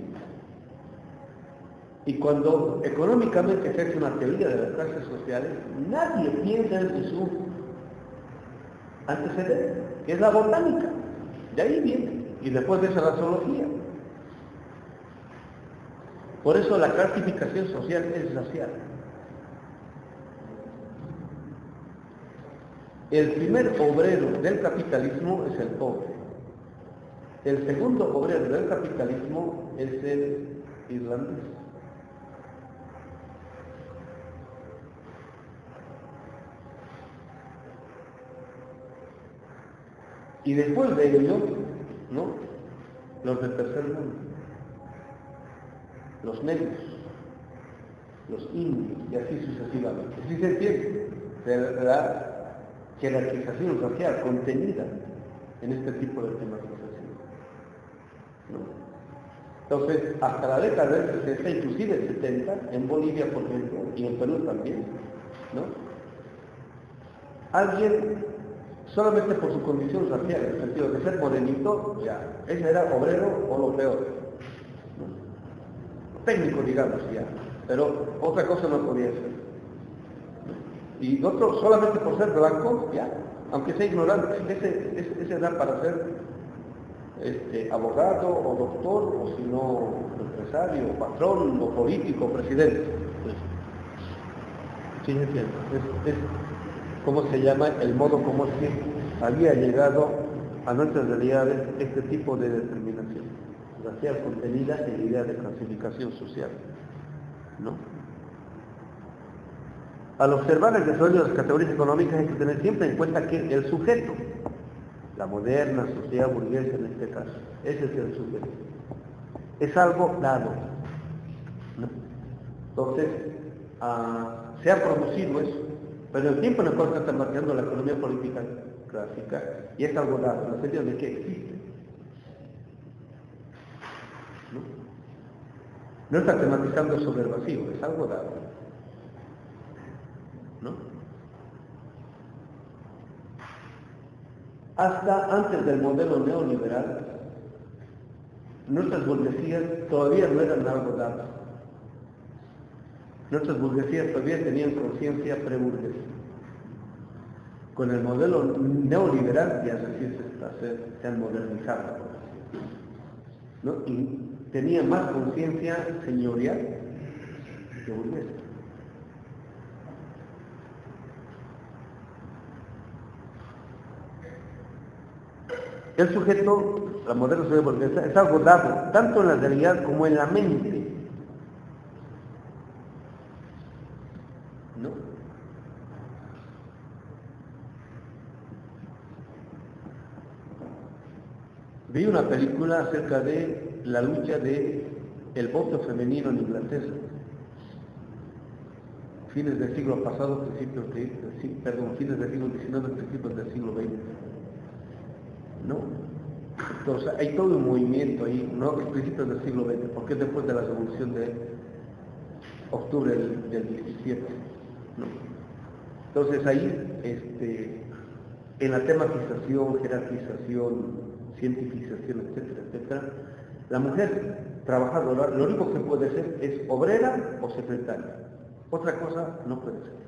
Y cuando económicamente se hace una teoría de las clases sociales, nadie piensa en su antecedente, que es la botánica. De ahí viene. Y después de eso la zoología. Por eso la clasificación social es racial. El primer obrero del capitalismo es el pobre. El segundo obrero del capitalismo es el irlandés. Y después de ello, ¿no?, los del tercer mundo, los negros, los indios, y así sucesivamente. ¿Sí se entiende? De la jerarquización social contenida en este tipo de tematización, ¿no? Entonces, hasta la década del sesenta, inclusive el setenta, en Bolivia, por ejemplo, y en Perú también, ¿no?, alguien, solamente por su condición racial, en el sentido de ser morenito, ya, ese era obrero o lo peor, ¿no?, técnico, digamos, ya, pero otra cosa no podía ser, ¿no? Y otro, solamente por ser blanco, ya, aunque sea ignorante, ese, ese, ese da para ser este, abogado o doctor, o si no, empresario, o patrón, o político, o presidente. Sí, entiendo. Es, es, ¿Cómo se llama? El modo como es que había llegado a nuestras realidades este tipo de determinación racial contenida en la idea de clasificación social, ¿no? Al observar el desarrollo de las categorías económicas hay que tener siempre en cuenta que el sujeto, la moderna sociedad burguesa en este caso, ese es el sujeto, es algo dado, ¿no? Entonces, ah, se ha producido eso, pero el tiempo en el cual se está marcando la economía política clásica, y es algo dado, en el sentido de que existe, ¿no? No está tematizando sobre el vacío, es algo dado, ¿no? Hasta antes del modelo neoliberal, nuestras burguesías todavía no eran algo dado. Nuestras burguesías todavía tenían conciencia preburguesa. Con el modelo neoliberal ya se, se, se han modernizado, ¿no? Y tenían más conciencia señorial que burguesa. El sujeto, la moderna sociedad burguesa, es algo dado, tanto en la realidad como en la mente, ¿no? Vi una película acerca de la lucha de el voto femenino en Inglaterra, fines del siglo pasado, principios de, perdón, fines del siglo diecinueve, principios del siglo veinte, ¿no? Entonces hay todo un movimiento ahí, no principios del siglo veinte, porque es después de la revolución de octubre del, del diecisiete, ¿no? Entonces ahí, este, en la tematización, jerarquización, cientificación, etcétera, etcétera, la mujer trabajadora lo único que puede ser es obrera o secretaria, otra cosa no puede ser,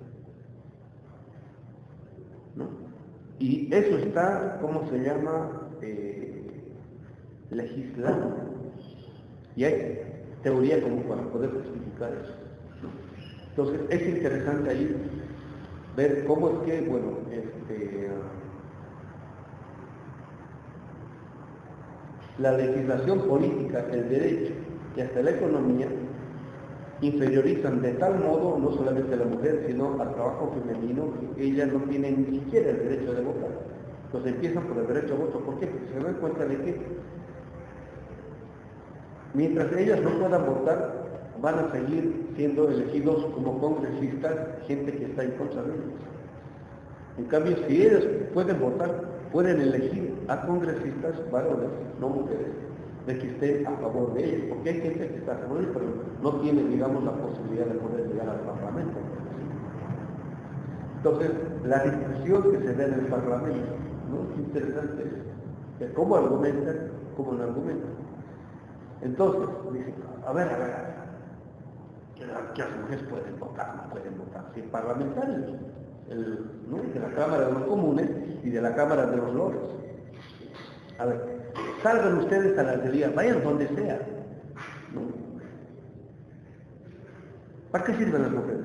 ¿no? Y eso está, ¿cómo se llama?, eh, legislado, y hay teoría como para poder justificar eso, ¿no? Entonces es interesante ahí ver cómo es que, bueno, este, la legislación política, el derecho y hasta la economía inferiorizan de tal modo no solamente a la mujer, sino al trabajo femenino, que ellas no tienen ni siquiera el derecho de votar. Entonces empiezan por el derecho a voto. ¿Por qué? Porque se dan cuenta de que mientras ellas no puedan votar, van a seguir siendo elegidos como congresistas gente que está en contra de ellos. En cambio, si ellas pueden votar, pueden elegir a congresistas varones, no mujeres, de que estén a favor de ellos, porque hay gente que está a favor de ellos, pero no tiene, digamos, la posibilidad de poder llegar al Parlamento. Entonces, la discusión que se da en el Parlamento, ¿no?, es interesante, de cómo argumentan, cómo no argumentan. Entonces, dicen, a ver, a ver, a ver, que, la, que las mujeres pueden votar, no pueden votar, si parlamentarios, el, ¿no?, de la Cámara de los Comunes y de la Cámara de los Lores. A ver, salgan ustedes a la realidad, vayan donde sea, ¿no? ¿Para qué sirven las mujeres?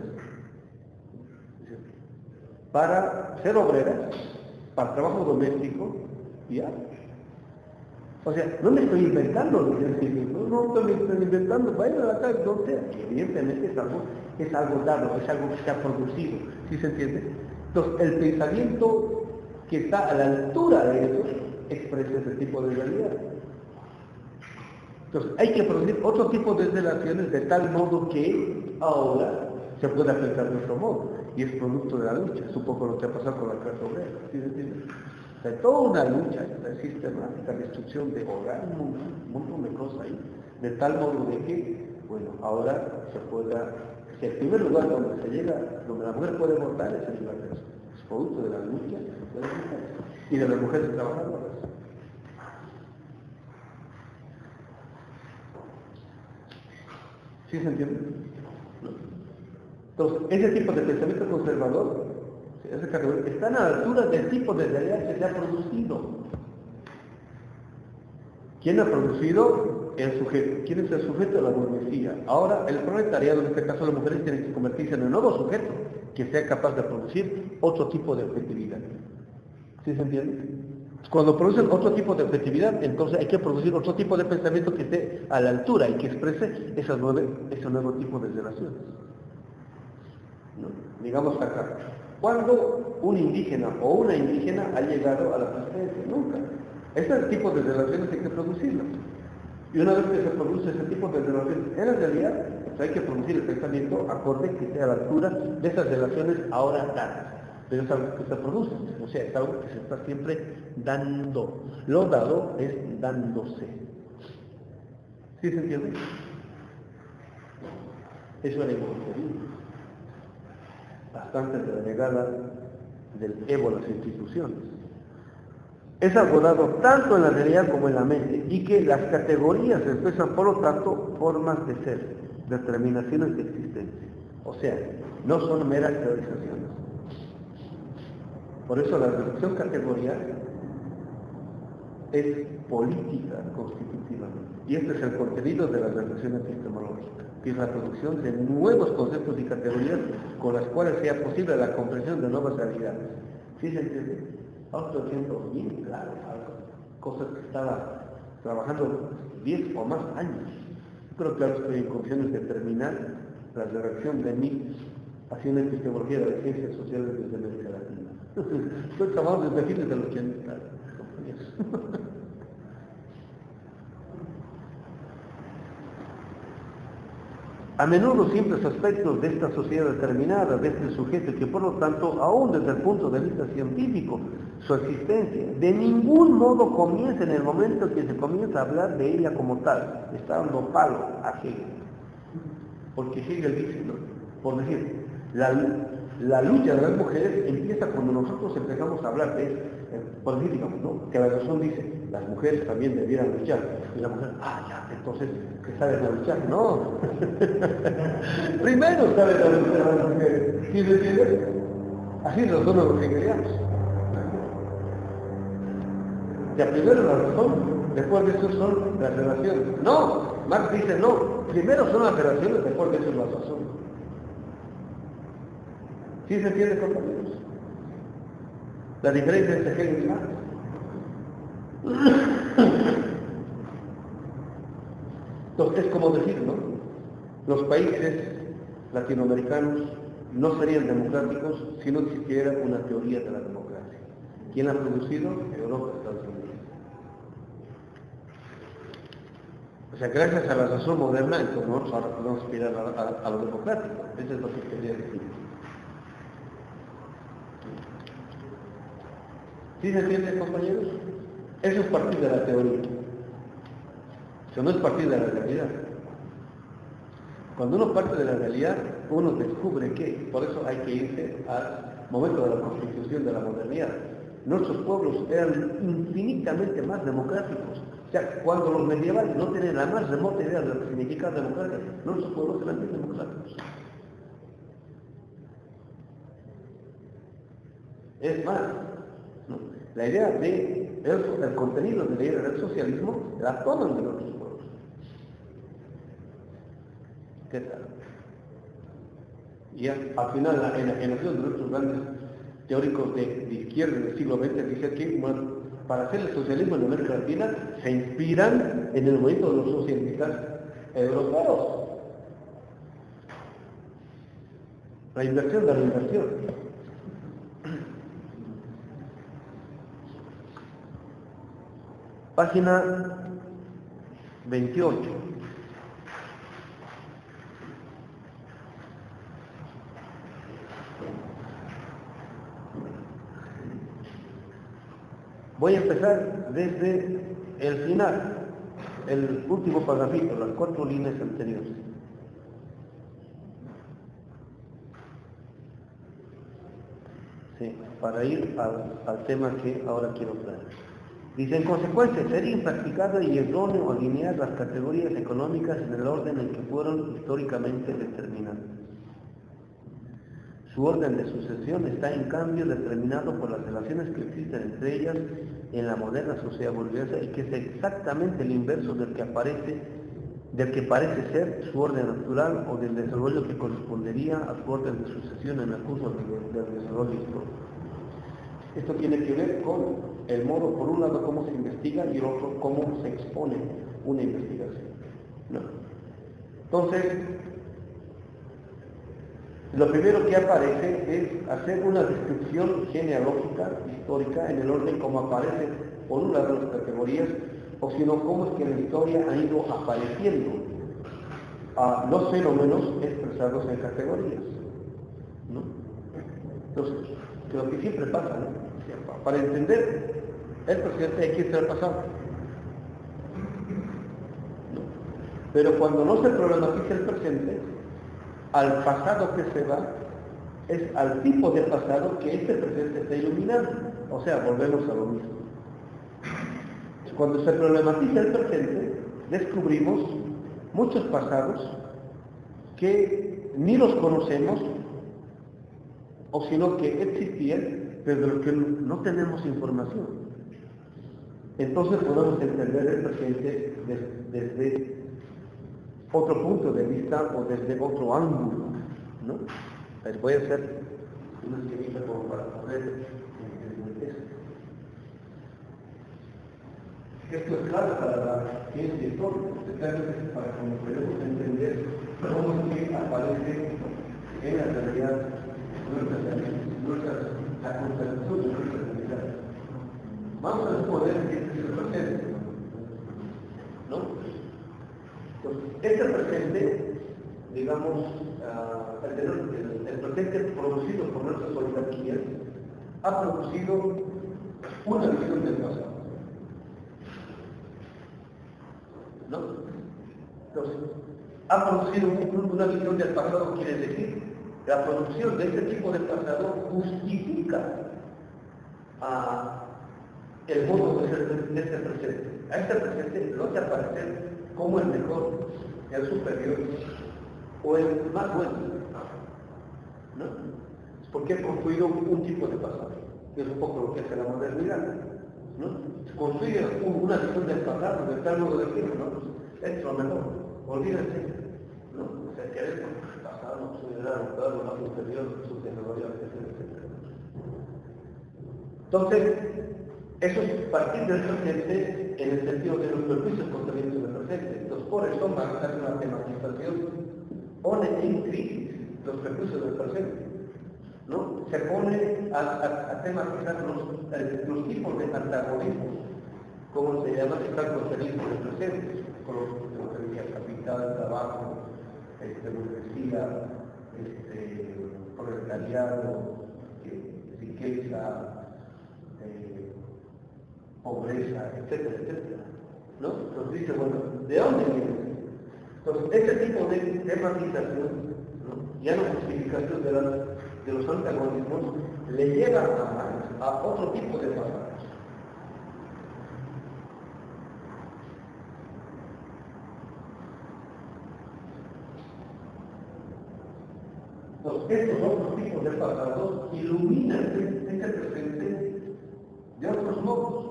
Para ser obreras, para trabajo doméstico, y ya. O sea, no me estoy inventando, no, no me estoy inventando, vayan a la calle, no sé, evidentemente es algo, es algo dado, es algo que se ha producido, ¿sí se entiende? Entonces, el pensamiento que está a la altura de eso expresa ese tipo de realidad. Entonces, hay que producir otro tipo de relaciones de tal modo que ahora se pueda pensar de otro modo, y es producto de la lucha, es un poco lo que ha pasado con la clase obrera, ¿sí se entiende? O sea, toda una lucha sistemática, destrucción de hogar, un, un montón de cosas ahí, de tal modo de que, bueno, ahora se pueda, si el primer lugar donde se llega, donde la mujer puede votar es el lugar de eso, es producto de la lucha de las mujeres y de las mujeres trabajadoras. ¿Sí se entiende? Entonces, ese tipo de pensamiento conservador están a la altura del tipo de realidad que se ha producido. ¿Quién ha producido? El sujeto. ¿Quién es el sujeto? La burguesía. Ahora, el proletariado, en este caso las mujeres, tienen que convertirse en un nuevo sujeto que sea capaz de producir otro tipo de objetividad. ¿Sí se entiende? Cuando producen otro tipo de objetividad, entonces hay que producir otro tipo de pensamiento que esté a la altura y que exprese ese nuevo, ese nuevo tipo de relaciones. ¿No? Digamos acá. ¿Cuándo un indígena o una indígena ha llegado a la presidencia? Nunca. Ese tipo de relaciones hay que producirlas. Y una vez que se produce ese tipo de relaciones, en la realidad, pues hay que producir el pensamiento acorde que esté a la altura de esas relaciones ahora dadas. Pero es algo que se produce, o sea, es algo que se está siempre dando. Lo dado es dándose. ¿Sí se entiende? Eso era evolucionismo. Bastante renegada del ego a las instituciones. Es algo dado tanto en la realidad como en la mente, y que las categorías expresan, por lo tanto, formas de ser, determinaciones de existencia. O sea, no son meras teorizaciones. Por eso la reducción categorial es política constitutivamente. Y este es el contenido de la reflexión epistemológica, que es la producción de nuevos conceptos y categorías con las cuales sea posible la comprensión de nuevas realidades. ¿Sí se entiende? Ahora estoy haciendo bien claro, cosas que estaba trabajando diez o más años. Yo creo que ahora estoy en condiciones de terminar la redacción de mí haciendo epistemología de las ciencias sociales desde América Latina. Estoy trabajando desde fines del ochenta. A menudo simples aspectos de esta sociedad determinada, de este sujeto, que por lo tanto, aún desde el punto de vista científico, su existencia de ningún modo comienza en el momento que se comienza a hablar de ella como tal. Está dando palo a Hegel. Porque Hegel dice, ¿no? Por decir, la, la lucha de las mujeres empieza cuando nosotros empezamos a hablar de eso. Por decir, digamos, ¿no? Que la razón dice, las mujeres también debieran luchar. Y la mujer, ah, ya, entonces, ¿qué saben a luchar? No. Primero saben a luchar a las mujeres. ¿Sí se entiende? Así lo son los hegelianos. Ya primero la razón, después de eso son las relaciones. No, Marx dice no, primero son las relaciones, después de eso es la razón. ¿Sí se entiende, compañeros? La diferencia entre Hegel y Marx. Entonces es como decir, ¿no? Los países latinoamericanos no serían democráticos si no existiera una teoría de la democracia. ¿Quién la ha producido? Europa, Estados Unidos. O sea, gracias a la razón moderna, entonces nosotros ahora podemos aspirar a, a, a lo democrático. Eso es lo que quería decir. ¿Sí se entiende, compañeros? Eso es partir de la teoría. Eso no es partir de la realidad. Cuando uno parte de la realidad, uno descubre que, por eso hay que irse al momento de la constitución de la modernidad. Nuestros pueblos eran infinitamente más democráticos. O sea, cuando los medievales no tenían la más remota idea de lo que significa democracia, nuestros pueblos eran bien democráticos. Es más, ¿no? La idea de, el, el contenido de la idea del socialismo la toman de nuestros pueblos. ¿Qué tal? Y ya, al final, la enajenación de nuestros grandes teóricos de, de izquierda del siglo veinte dice que, bueno, para hacer el socialismo en América Latina se inspiran en el movimiento de los socialistas europeos. La inversión de la inversión. Página veintiocho. Voy a empezar desde el final, el último parágrafo, las cuatro líneas anteriores. Sí, para ir al, al tema que ahora quiero traer. Dice, en consecuencia, sería impracticable y erróneo alinear las categorías económicas en el orden en que fueron históricamente determinadas. Su orden de sucesión está en cambio determinado por las relaciones que existen entre ellas en la moderna sociedad burguesa y que es exactamente el inverso del que aparece, del que parece ser su orden natural o del desarrollo que correspondería a su orden de sucesión en el curso del, del desarrollo histórico. Esto tiene que ver con el modo, por un lado, cómo se investiga y el otro, cómo se expone una investigación. ¿No? Entonces, lo primero que aparece es hacer una descripción genealógica, histórica, en el orden como aparece por un lado las categorías, o sino cómo es que la historia ha ido apareciendo a los fenómenos expresados en categorías. ¿No? Entonces, lo que siempre pasa, ¿no? Para entender el presente hay que irse al pasado. ¿No? Pero cuando no se problematiza el presente, al pasado que se va es al tipo de pasado que este presente está iluminando. O sea, volvemos a lo mismo. Cuando se problematiza el presente, descubrimos muchos pasados que ni los conocemos, o sino que existían, pero de los que no tenemos información. Entonces podemos entender el presente desde, desde otro punto de vista o desde otro ángulo, ¿no? Les voy a hacer una esquemita como para poder entender esto. Esto es clave para la ciencia histórica, especialmente para cuando podemos entender cómo es que aparece en la realidad nuestras, nuestras, la constelación de nuestras realidades. Vamos a suponer que este es el presente, ¿no? Entonces, este presente, digamos, uh, el, el, el presente producido por nuestras oligarquías, ha producido una visión del pasado. ¿No? Entonces, ha producido un, una visión del pasado, quiere decir, la producción de este tipo de pasado justifica uh, el modo de ser de este presente. A este presente lo hace aparecer como el mejor, el superior o el más bueno, ¿no? Porque ha construido un tipo de pasado, que es un poco lo que hace la modernidad, ¿no? Se construye una visión del pasado, de tal modo de decir, ¿no? Es lo mejor, olvídense, ¿no? O sea, queremos el pasado, considerar un lo más superior, su tecnología, etcétera, etcétera. Entonces, eso es partir del presente en el sentido de los prejuicios contenidos del presente. Entonces, por eso, para hacer una tematización, pone en crisis los prejuicios del presente, ¿no? Se pone a, a, a tematizar los, eh, los tipos de antagonismos, como se llama, que están contenidos del presente, con los que capital, trabajo, este, burguesía, este, proletariado, eh, riqueza, pobreza, etcétera, etcétera, ¿no? Entonces dice, bueno, ¿de dónde viene? Entonces, este tipo de tematización, ¿no? Ya no justificación de, las, de los antagonismos, le lleva a, a otro tipo de pasados. Entonces, estos otros tipos de pasados iluminan este presente de otros modos.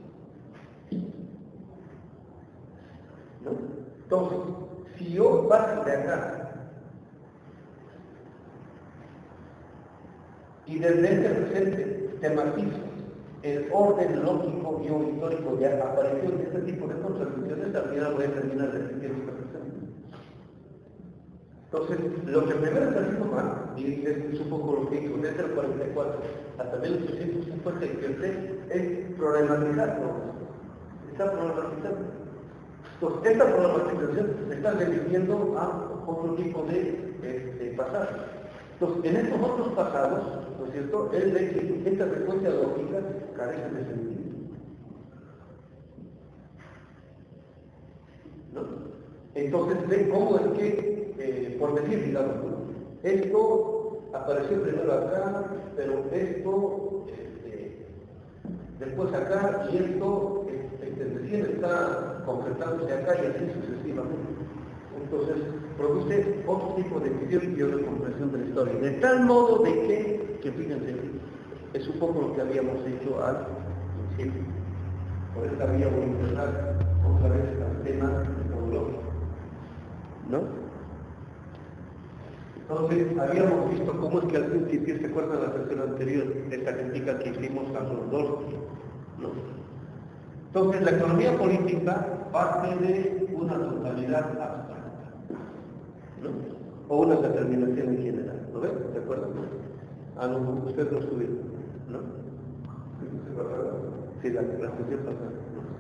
¿No? Entonces, si yo paso de acá Y desde este presente te matizo el orden lógico y o histórico de aparición de este tipo de contradicciones. Al final voy a terminar repitiendo esta presente. Entonces, lo que primero está haciendo mal, y es un poco lo que hizo desde el cuarenta y cuatro hasta mil ochocientos cincuenta y siete, es problematizarlo. Está problematizando. Entonces, esta problematización está redirigiendo a otro tipo de este, pasados. Entonces, en estos otros pasados, ¿no es cierto?, él ve que esta secuencia lógica carece de sentido. ¿No? Entonces, ve cómo es que, eh, por decir, digamos, ¿no?, esto apareció primero acá, pero esto, este, después acá, y esto este, recién está concretándose acá y así sucesivamente. Entonces, produce otro tipo de visión y de comprensión de la historia. De tal modo de que, que fíjense, es un poco lo que habíamos hecho al principio. Por esta vía voy a empezar otra vez al tema metodológico. ¿No? Entonces, habíamos visto cómo es que al principio, ¿se acuerdan de la sesión anterior, esta crítica que hicimos a los dos? ¿No? Entonces, la economía política parte de una totalidad abstracta, ¿no? O una determinación en general, ¿lo ven? ¿Se acuerdan? Ah, no, ustedes lo estuvieron, ¿no? Sí, la, la sesión pasada.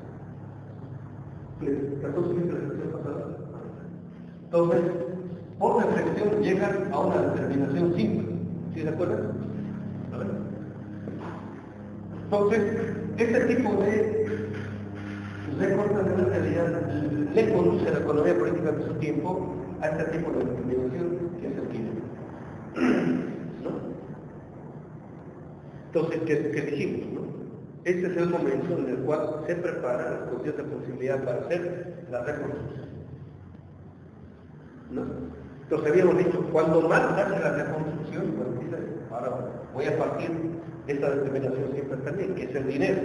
¿Les trató de la sesión pasada? Entonces, por reflexión llegan a una determinación simple, ¿sí se acuerdan? A ver. Entonces, este tipo de recortes de la realidad le conduce a la economía política de su tiempo a este tipo de determinación que es el químico. ¿No? Entonces, ¿qué, qué dijimos? ¿No? Este es el momento en el cual se prepara la condición de posibilidad para hacer la reconstrucción. ¿No? Entonces habíamos dicho, cuando más hace la reconstrucción, bueno, dice, ahora voy a partir de esta determinación siempre también, que es el dinero.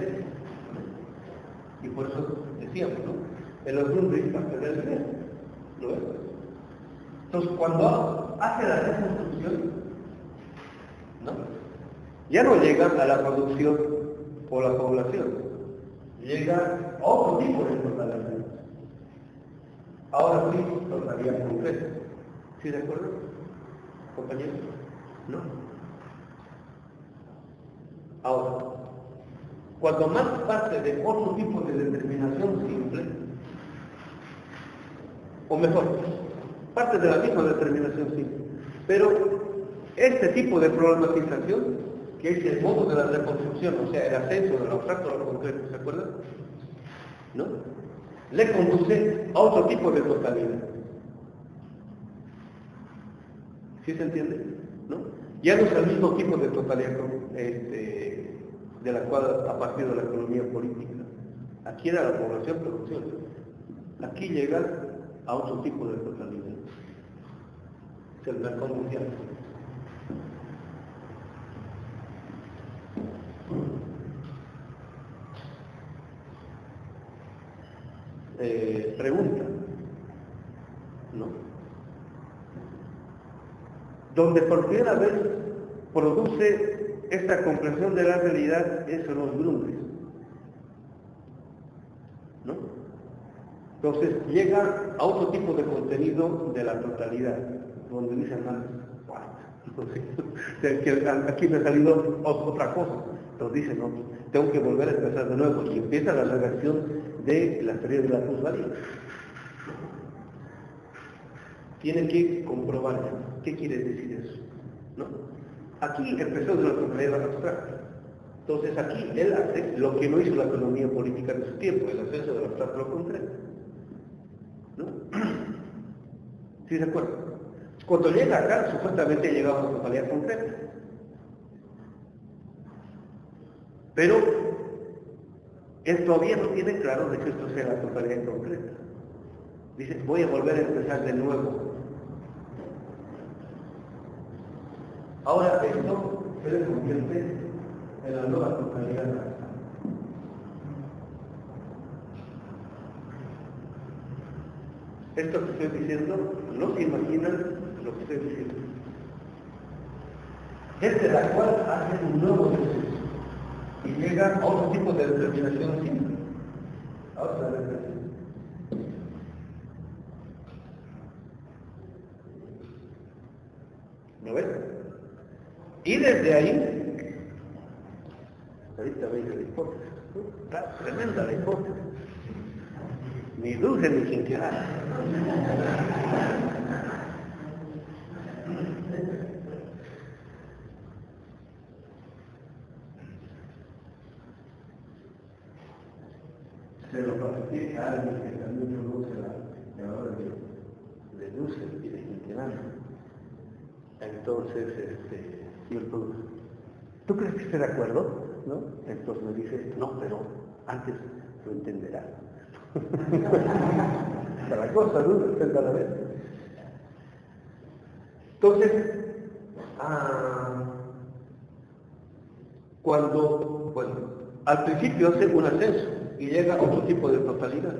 Y por eso decíamos, ¿no? En los números parte del dinero. ¿No es? Entonces, cuando hace la reconstrucción, ¿no?, ya no llega a la producción o la población, llega a otro tipo de totalidad. Ahora sí, totalidad concreta. ¿Sí de acuerdo, compañeros? ¿No? Ahora, cuando más parte de otro tipo de determinación simple, o mejor, parte de la misma determinación simple, pero este tipo de problematización, que es el modo de la reconstrucción, o sea, el ascenso del abstracto a lo concreto, ¿se acuerdan? ¿No? Le conduce a otro tipo de totalidad. ¿Sí se entiende? ¿No? Ya no es el mismo tipo de totalidad este, de la cual ha partido la economía política. Aquí era la población producción. Aquí llega a otro tipo de totalidad. Es el mercado mundial. Eh, pregunta, ¿no? Donde por primera vez produce esta comprensión de la realidad es en los Grundrisse, ¿no? Entonces llega a otro tipo de contenido de la totalidad, donde dicen, no, aquí me ha salido otra cosa, entonces dicen, no, tengo que volver a empezar de nuevo, y empieza la redacción de la teoría de la plusvalía. Tienen que comprobar qué quiere decir eso, ¿no? Aquí empezó de la totalidad abstracta. Entonces aquí él hace lo que no hizo la economía política de su tiempo, el ascenso del abstracto a lo concreto, ¿no? ¿Sí se acuerdan? Cuando llega acá, supuestamente ha llegado a la totalidad concreta. Pero él todavía no tiene claro de que esto sea la totalidad concreta. Dice, voy a volver a empezar de nuevo. Ahora esto se le convierte en la nueva totalidad. Esto que estoy diciendo, no se imaginan lo que estoy diciendo. desde la cual hace un nuevo descenso y llega a otro tipo de determinación simple, a otra determinación. ¿Lo ves? Y desde ahí, ahorita veis la hipótesis, está tremenda la hipótesis, ni dulce ni quinquenal. Se lo platiqué a alguien que también produce la llamada de, de dulce y de quinquenal. Entonces, este, yo le pregunto, ¿tú crees que esté de acuerdo? ¿No? Entonces me dice, no, pero antes lo entenderá. Cada cosa, ¿no? Depende a la vez. Entonces, ah, cuando, bueno, al principio hace un ascenso y llega a otro tipo de totalidad.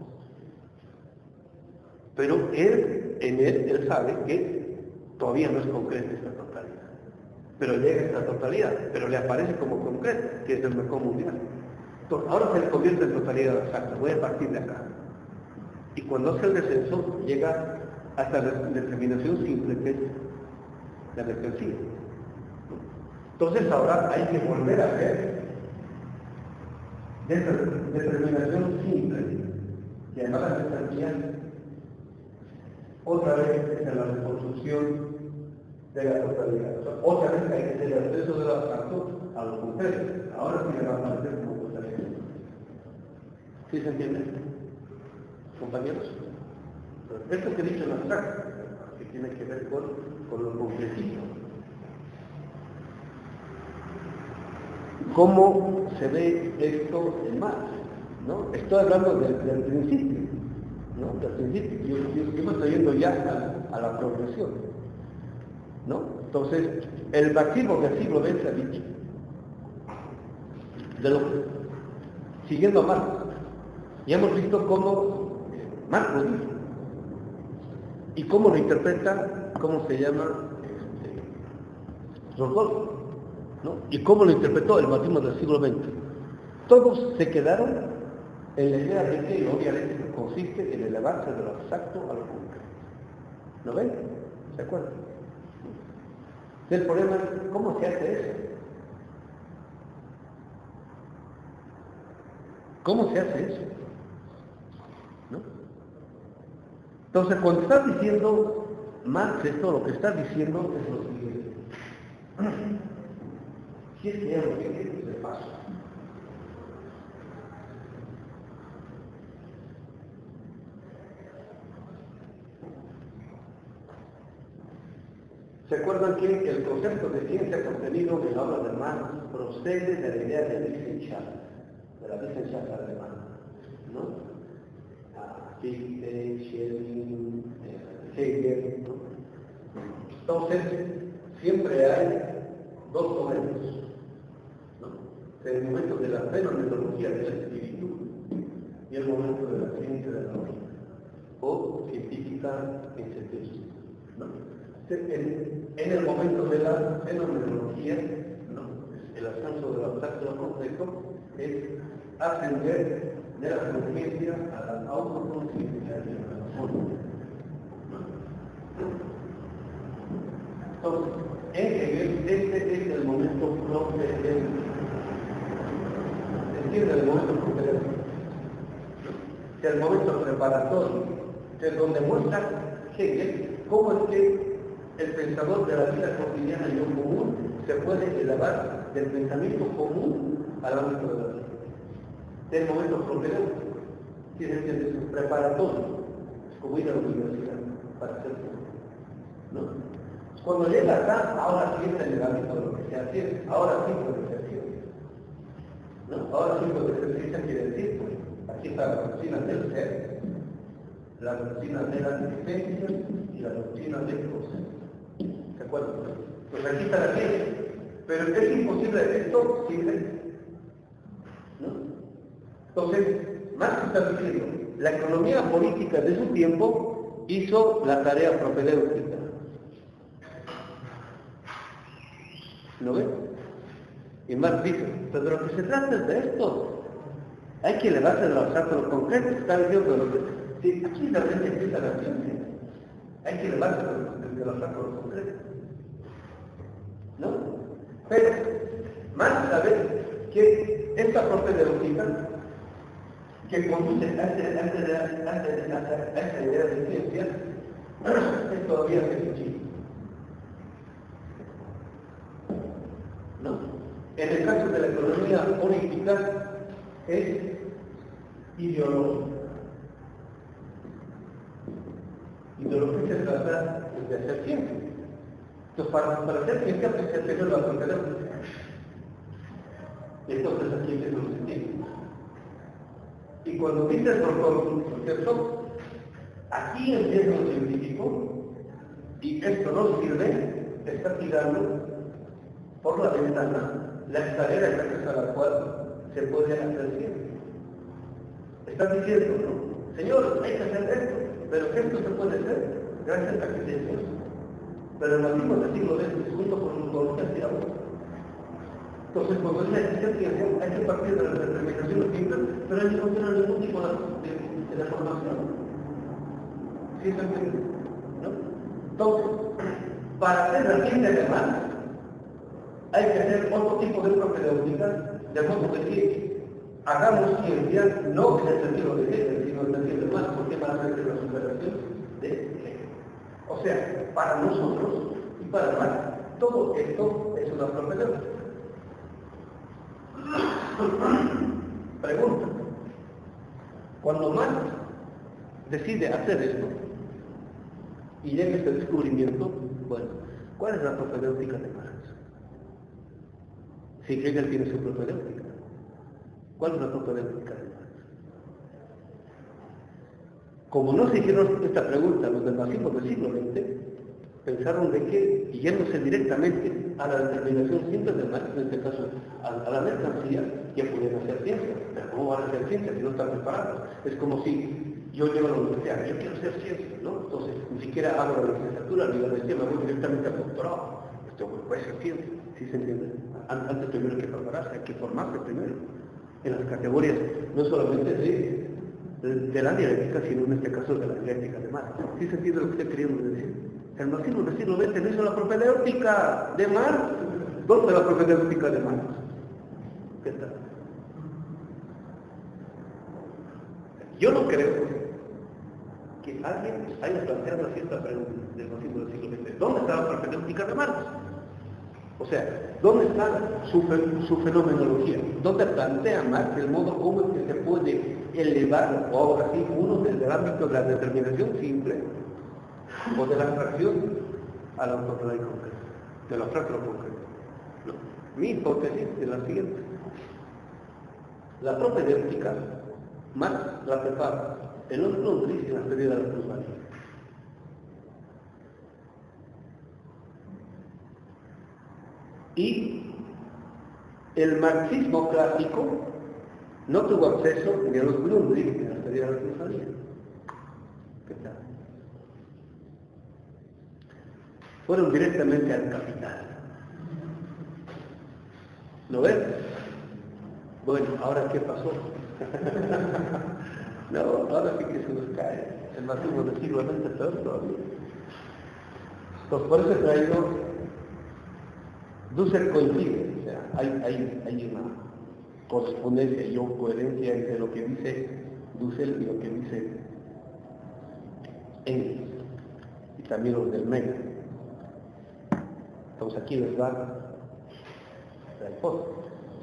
Pero él, en él, él sabe que todavía no es concreta esta totalidad. Pero llega a esta totalidad, pero le aparece como concreta, que es el mercado mundial. Entonces, ahora se le convierte en totalidad exacta, voy a partir de acá. Y cuando hace el descenso, llega hasta la determinación simple, que es la mercancía. Entonces ahora hay que volver a ver esa determinación simple, que además la mercancía otra vez en la reconstrucción de la totalidad. O sea, otra vez hay que hacer el acceso de los abstracto a los concretos. Ahora sí le va a aparecer como totalidad. ¿Sí se entiende? Compañeros. Esto que he dicho en abstracto, que tiene que ver con, con lo concretito. ¿Cómo se ve esto en Marx? ¿No? Estoy hablando del, del principio. ¿No? Del principio. Yo, yo, yo me estoy yendo ya a, a la progresión. ¿No? Entonces, el marxismo del siglo veinte ha dicho, de lo, siguiendo a Marx, ya hemos visto cómo Marx lo dice, y cómo lo interpreta, cómo se llama, este, Rodolfo, ¿no? Y cómo lo interpretó el marxismo del siglo veinte. Todos se quedaron en la idea de que obviamente consiste en elevarse de lo abstracto a lo concreto. ¿Lo ven? ¿Se acuerdan? El problema es cómo se hace eso. ¿Cómo se hace eso? ¿No? Entonces, cuando estás diciendo Marx esto, lo que estás diciendo es lo siguiente. Si es que algo que se pasa. ¿Se acuerdan que el concepto de ciencia contenido en la obra de Marx procede de la idea de Wissenschaft, de la Wissenschaft alemana, ¿no? Fichte, Schelling, Hegel, ¿no? Entonces, siempre hay dos momentos, ¿no? El momento de la fenomenología del espíritu y el momento de la ciencia de la lógica, o científica escéptica, ¿no? En, en el momento de la fenomenología, ¿no? El ascenso del abstracto al concreto es ascender de la conciencia a la autoconciencia de la forma. Entonces, en Hegel, este es el momento propedéutico. ¿Entienden el momento propedéutico? ¿No? El momento preparatorio, que es donde muestra Hegel cómo es que el pensador de la vida cotidiana y lo común se puede elevar del pensamiento común al ámbito de la vida. Es el momento propedéutico, que es el preparatorio, es como ir a la universidad para hacer todo, ¿no? Cuando llega acá, ahora sí está el elevamiento de lo que se hace, ahora sí puede ser ciencia, ¿no? Ahora sí puede ser ciencia, quiere decir, pues, aquí está la doctrina del ser, la doctrina de la existencia y la doctrina del proceso. ¿Se acuerdan? Pues aquí está la ciencia, pero es imposible esto sin fe, ¿no? Entonces, Marx está diciendo, la economía política de su tiempo hizo la tarea propedéutica. ¿No ven? Y Marx dice, pero de lo que se trata es de esto. Hay que elevarse de lo abstracto a lo concreto. Está diciendo lo que... Sí, aquí realmente empieza la ciencia. Hay que elevarse de lo abstracto a lo concreto. ¿No? Pero Marx sabe que esta propedéutica que conduce a esta idea de ciencia es todavía sencillo. ¿No? En el caso de la economía política es ideológica. Y de lo que se trata es de hacer ciencia. Entonces, para, para hacer ciencia, pues se hace la propedéutica. Entonces aquí empieza un sentido. Y cuando dices por cierto, aquí empieza un científico y esto no sirve, está tirando por la ventana la escalera gracias a la cual se puede hacer ciencia. Están diciendo, ¿no? Señor, hay que hacer esto, pero que esto se puede hacer gracias a que se hace. Pero en los antiguos del siglo veinte, junto con los que hacíamos. Entonces, cuando es hacer ciencia, hay que partir de la determinación simple, pero hay que no tener ningún tipo de, de, de formación. ¿Sí se entiende? ¿No? Entonces, para hacer la ciencia de más, hay que hacer otro tipo de propedéutica, de modo de que hagamos ciencia, no en el sentido de Hegel, sino en el sentido de más, porque para hacer la superación de Hegel. O sea, para nosotros y para más, todo esto es una propedéutica. Pregunta. Cuando Marx decide hacer esto y llega este descubrimiento, bueno, ¿cuál es la propedéutica de Marx? Si Hegel tiene su propedéutica, ¿cuál es la propedéutica de Marx? Como no se hicieron esta pregunta los del marxismo del siglo veinte, pensaron de que, yéndose directamente a la determinación simple de Marx, en este caso a, a la mercancía, ya podían hacer ciencia. Pero ¿cómo van a hacer ciencia si no están preparados? Es como si yo llego a la universidad, yo quiero hacer ciencia, ¿no? Entonces, ni siquiera hago la licenciatura, ni la universidad, me voy directamente al doctorado. Esto puede ser ciencia, ¿sí se entiende? Antes primero hay que prepararse, hay que formarse primero. En las categorías, no solamente de, de, de la dialéctica, sino en este caso de la dialéctica de Marx. ¿Sí se entiende lo que estoy queriendo decir? El marxismo del siglo veinte no hizo la propedéutica de Marx. ¿Dónde está la propedéutica de Marx? ¿Qué tal? Yo no creo que alguien haya planteado así esta pregunta del marxismo del siglo veinte. ¿Dónde está la propedéutica de Marx? O sea, ¿dónde está su, su fenomenología? ¿Dónde plantea Marx el modo como es que se puede elevar, o ahora sí, uno desde el ámbito de la determinación simple, o de la abstracción a la autoridad concreta, de lo abstracto a lo concreto? No. Mi hipótesis es la siguiente. La propedéutica, Marx la prepara en los Londres y en la teoría de la plusvalía. Y el marxismo clásico no tuvo acceso ni a los Grundrisse ni a la teoría de la plusvalía. ¿Qué tal? Fueron directamente al capital. ¿Lo ven? Bueno, ¿ahora qué pasó? No, ahora sí que se nos cae. El marxismo del siglo veinte peor todavía. Entonces, por eso he traído Dussel coincide, o sea, hay, hay, hay una correspondencia y o coherencia entre lo que dice Dussel y lo que dice Engels, y también los del Mega. Entonces aquí les va la hipótesis.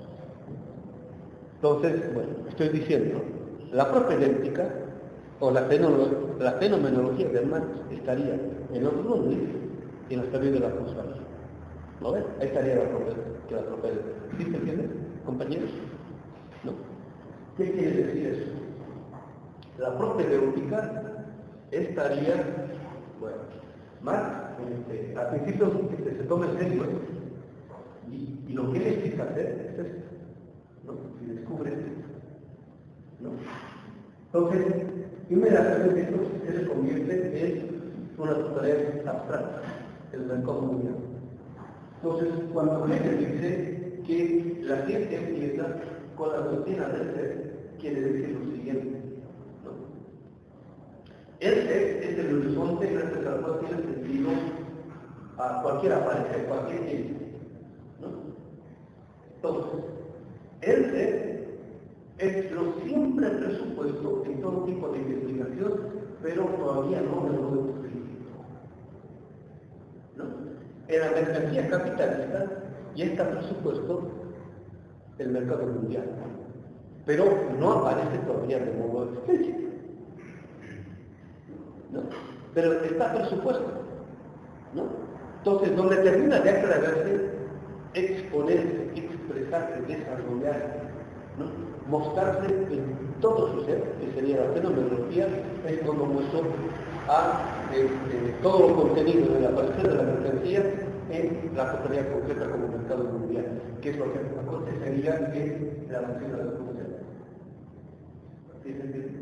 Entonces, bueno, estoy diciendo, la propedéutica o la, la fenomenología del Marx estaría en los Grundrisse y en las teorías de la plusvalía. ¿Lo ven? Ahí estaría la propedéutica. ¿Sí se entiende, compañeros? ¿No? ¿Qué quiere decir eso? La propedéutica estaría, bueno, Marx, este, al principio este, se toma en serio y, y lo que él empieza a hacer es esto, ¿no? Y descubre esto, ¿no? Entonces, inmediatamente esto se convierte en una tarea abstracta, el del comunidad. Entonces, cuando Hegel dice que la ciencia empieza con la doctrina del ser, quiere decir lo siguiente, ¿no? El ser es el horizonte gracias al cual tiene sentido a cualquier apariencia, cualquier ente, ¿no? Entonces, el ser es lo siempre presupuesto en todo tipo de investigación, pero todavía no de modo explícito, ¿no? En la mercancía capitalista ya está presupuesto el mercado mundial, pero no aparece todavía de modo explícito, ¿no? Pero está presupuesto, ¿no? Entonces, donde termina de aclararse, exponerse, expresarse, desarrollarse, ¿no? Mostrarse en todo su ser, que sería la fenomenología, es cuando muestro a este, todo lo contenido del aparecer de la mercancía en la totalidad concreta como mercado mundial, que es lo que acontecería en la nación de la comunidad. ¿Sí se entiende?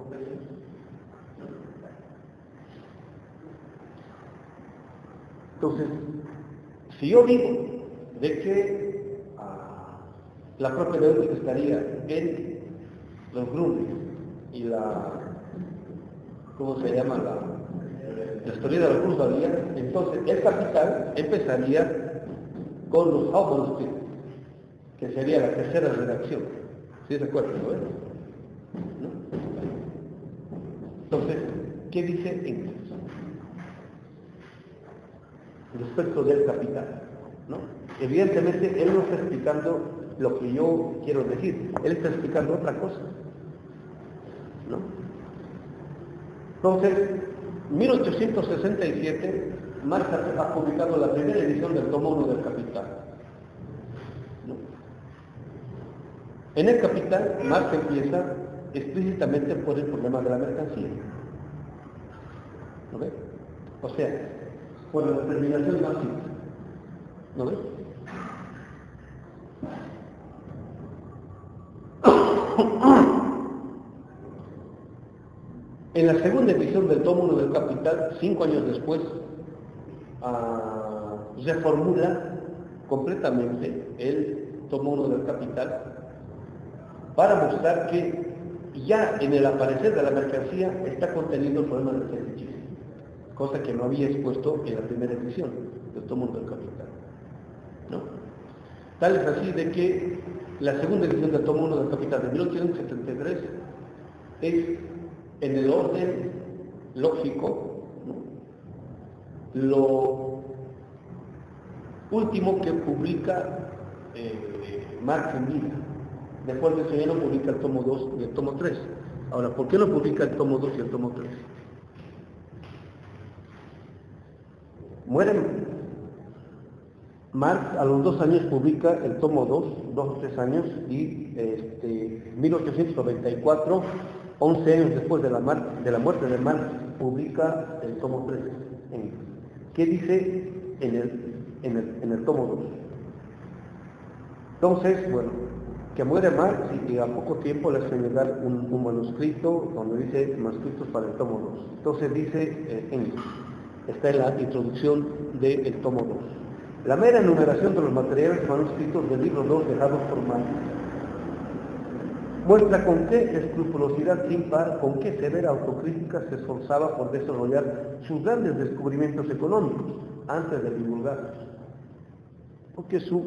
Entonces, si yo digo de que ah, la propia Bélgica estaría en los Grundes y la, ¿cómo se llama? La, la historia de la plusvalía, entonces el capital empezaría con los Hauptmannskriegs, que sería la tercera redacción. ¿Sí se acuerdan, no? ¿No? Entonces, ¿qué dice Engels respecto del capital? ¿No? Evidentemente, él no está explicando lo que yo quiero decir, él está explicando otra cosa, ¿no? Entonces, en mil ochocientos sesenta y siete, Marx ha publicado la primera edición del tomo uno del Capital, ¿no? En el Capital, Marx empieza explícitamente por el problema de la mercancía, ¿no ves? O sea, por la determinación marxista, ¿no ves? En la segunda edición del tomo uno del Capital, cinco años después, uh, reformula completamente el tomo uno del Capital para mostrar que ya en el aparecer de la mercancía está contenido el problema del fetichismo, cosa que no había expuesto en la primera edición del tomo uno del Capital, ¿no? Tal es así de que la segunda edición del tomo uno del Capital de mil ochocientos setenta y tres es en el orden lógico, ¿no?, lo último que publica eh, Marx en vida. Después de eso ya no publica el tomo dos y el tomo tres. Ahora, ¿por qué no publica el tomo dos y el tomo tres? Mueren Marx, a los dos años publica el tomo dos, dos o tres años, y este, mil ochocientos noventa y cuatro, once años después de la, de la muerte de Marx, publica el tomo tres. ¿Qué dice en el, en el, en el tomo dos? Entonces, bueno, que muere Marx y a poco tiempo le hacen llegar un, un manuscrito donde dice manuscritos para el tomo dos. Entonces dice eh, Engels, está en la introducción del tomo dos. La mera enumeración de los materiales manuscritos del libro dos dejados por Marx muestra con qué escrupulosidad sin par, con qué severa autocrítica se esforzaba por desarrollar sus grandes descubrimientos económicos antes de divulgarlos. Porque su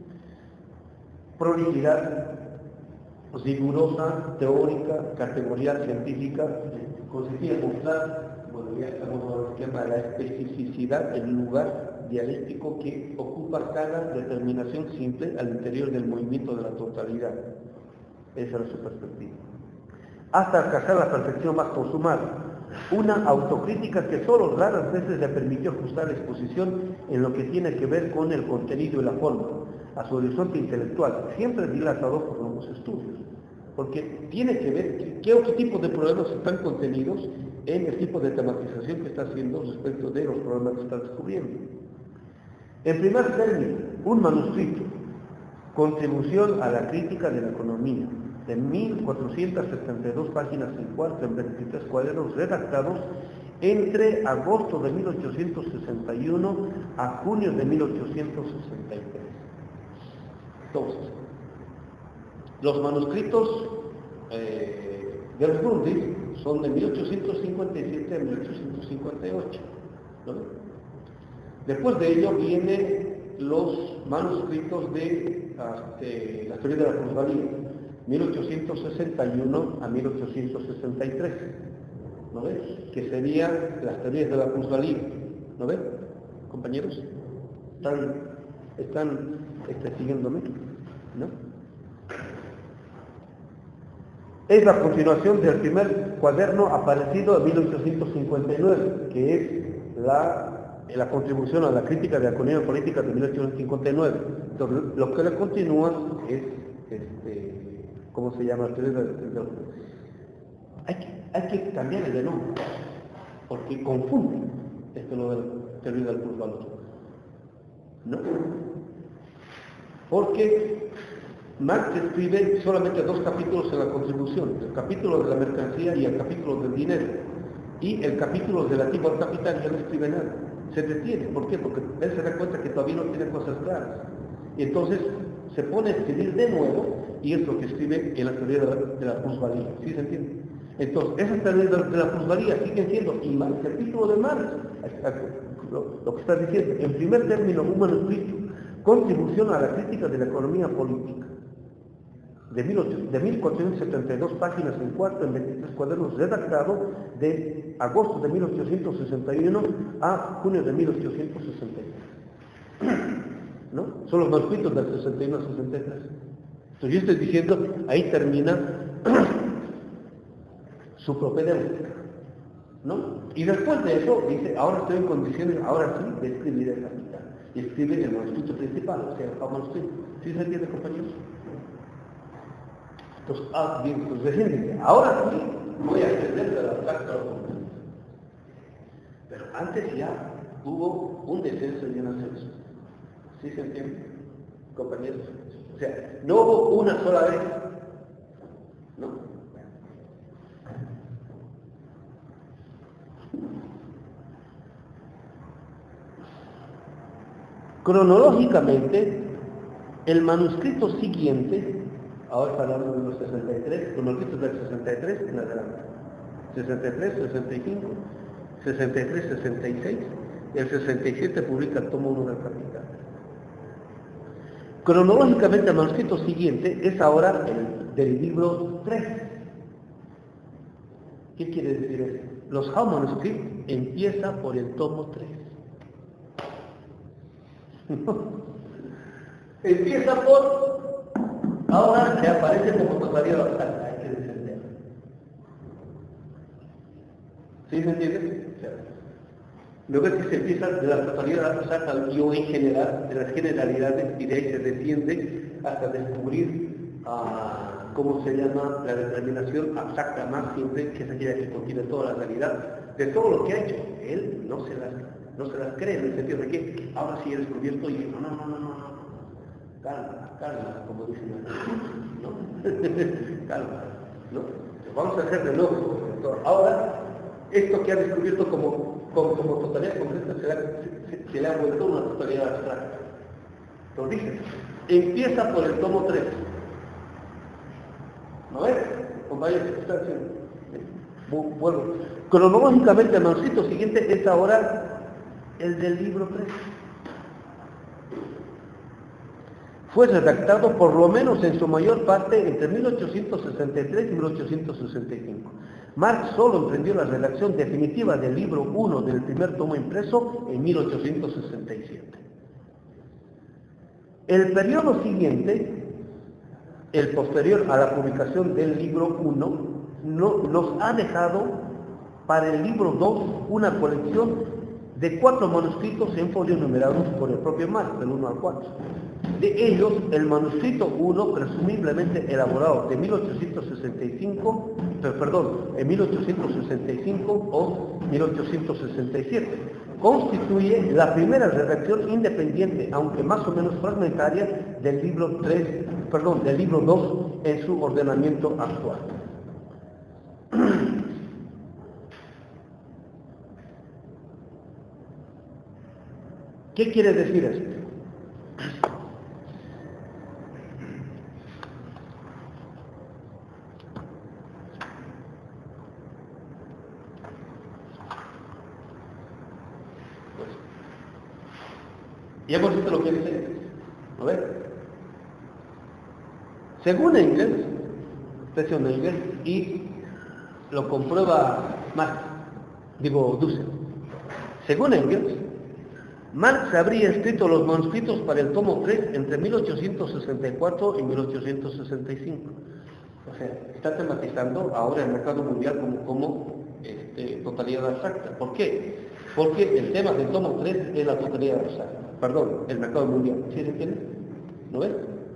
prolijidad rigurosa, teórica, categorial, científica, consistía en mostrar, bueno, ya estamos en el esquema de la especificidad, el lugar dialéctico que ocupa cada determinación simple al interior del movimiento de la totalidad. Esa era su perspectiva. Hasta alcanzar la perfección más consumada. Una autocrítica que solo raras veces le permitió ajustar la exposición en lo que tiene que ver con el contenido y la forma, a su horizonte intelectual, siempre dilatado por nuevos estudios. Porque tiene que ver qué otro tipo de problemas están contenidos en el tipo de tematización que está haciendo respecto de los problemas que está descubriendo. En primer término, un manuscrito, Contribución a la crítica de la economía, de mil cuatrocientas setenta y dos páginas en cuarto, en veintitrés cuadernos redactados entre agosto de mil ochocientos sesenta y uno a junio de mil ochocientos sesenta y tres. Entonces, los manuscritos eh, del Grundig son de mil ochocientos cincuenta y siete a mil ochocientos cincuenta y ocho, ¿no? Después de ello vienen los manuscritos de, de la teoría de la plusvalía, mil ochocientos sesenta y uno a mil ochocientos sesenta y tres, ¿no ves? Que serían las teorías de la plusvalía, ¿no ves, compañeros? ¿Están, están este, siguiéndome? ¿No? Es la continuación del primer cuaderno aparecido en mil ochocientos cincuenta y nueve, que es la, la contribución a la crítica de la economía política de mil ochocientos cincuenta y nueve. Entonces, lo que le continúa es, este, ¿cómo se llama? Hay que, hay que cambiarle de nombre, porque confunde esto lo del teoría del plusvalor, ¿no? Porque Marx escribe solamente dos capítulos en la contribución, el capítulo de la mercancía y el capítulo del dinero, y el capítulo relativo al capital ya no escribe nada, se detiene. ¿Por qué? Porque él se da cuenta que todavía no tiene cosas claras, y entonces se pone a escribir de nuevo, y es lo que escribe en la teoría de la, de la plusvalía. ¿Sí se entiende? Entonces, esas teorías de la plusvalía siguen siendo, y Marx, el título de Marx, lo, lo que está diciendo, en primer término, un manuscrito, contribución a la crítica de la economía política, de, de mil cuatrocientas setenta y dos páginas en cuarto, en veintitrés cuadernos, redactado de agosto de mil ochocientos sesenta y uno a junio de mil ochocientos sesenta y tres. ¿No? Son los manuscritos del sesenta y uno al sesenta y tres. Entonces yo estoy diciendo, ahí termina su propedéutica, ¿no? Y después de eso dice, ahora estoy en condiciones, ahora sí, de escribir el capital. Y escribe el manuscrito principal, o sea, el manuscrito. ¿Sí se entiende, compañeros? Entonces, ah, bien, pues deciden, ahora sí voy a entender de la abstracta. Pero antes ya hubo un descenso y un ascenso. ¿Sí se entiende, compañeros? O sea, no hubo una sola vez, ¿no? Cronológicamente, el manuscrito siguiente, ahora está hablando de los sesenta y tres, los manuscritos del sesenta y tres en adelante, sesenta y tres, sesenta y cinco, sesenta y tres, sesenta y seis, el sesenta y siete publica el tomo uno del Capital. Cronológicamente, el manuscrito siguiente es ahora el del libro tres. ¿Qué quiere decir eso? Los How Manuscript empieza por el tomo tres. Empieza por, ahora se aparece como totalidad abstracta, hay que defender. ¿Sí se entiende? O sea, luego es que se empieza de la totalidad abstracta al yo en general, de las generalidades, y de ahí se desciende hasta descubrir, uh, ¿cómo se llama? La determinación abstracta más simple, que es aquella que contiene toda la realidad, de todo lo que ha hecho. Él no se las, no se las cree, en el sentido de que ahora sí he descubierto y no, no, no, no, no, no. Calma, calma, como dicen, ¿no? Calma, ¿no? Vamos a hacer de nuevo. Ahora, esto que ha descubierto como, como, como totalidad concreta se, se, se le ha vuelto una totalidad abstracta. Entonces dice, empieza por el tomo tres. ¿No ves? Compañeros, ¿qué está haciendo? Vuelvo. Cronológicamente, el manuscrito siguiente es ahora el del libro tres. Fue redactado por lo menos en su mayor parte entre mil ochocientos sesenta y tres y mil ochocientos sesenta y cinco. Marx solo emprendió la redacción definitiva del libro uno del primer tomo impreso en mil ochocientos sesenta y siete. El periodo siguiente, el posterior a la publicación del libro uno, no, nos ha dejado para el libro dos una colección de cuatro manuscritos en folios numerados por el propio Marx, del uno al cuatro. De ellos, el manuscrito uno, presumiblemente elaborado de mil ochocientos sesenta y cinco, perdón, en mil ochocientos sesenta y cinco o mil ochocientos sesenta y siete, constituye la primera redacción independiente, aunque más o menos fragmentaria, del libro tres, perdón, del libro dos en su ordenamiento actual. ¿Qué quiere decir esto? Ya hemos visto lo que dice. A ver. Según Engels, expresión de Engels, y lo comprueba Marx, digo Dussel. Según Engels, Marx habría escrito los manuscritos para el tomo tres entre mil ochocientos sesenta y cuatro y mil ochocientos sesenta y cinco. O sea, está tematizando ahora el mercado mundial como, como este, totalidad abstracta. ¿Por qué? Porque el tema del tomo tres es la totalidad abstracta. Perdón, el mercado mundial. ¿Sí se entiende? ¿No ves?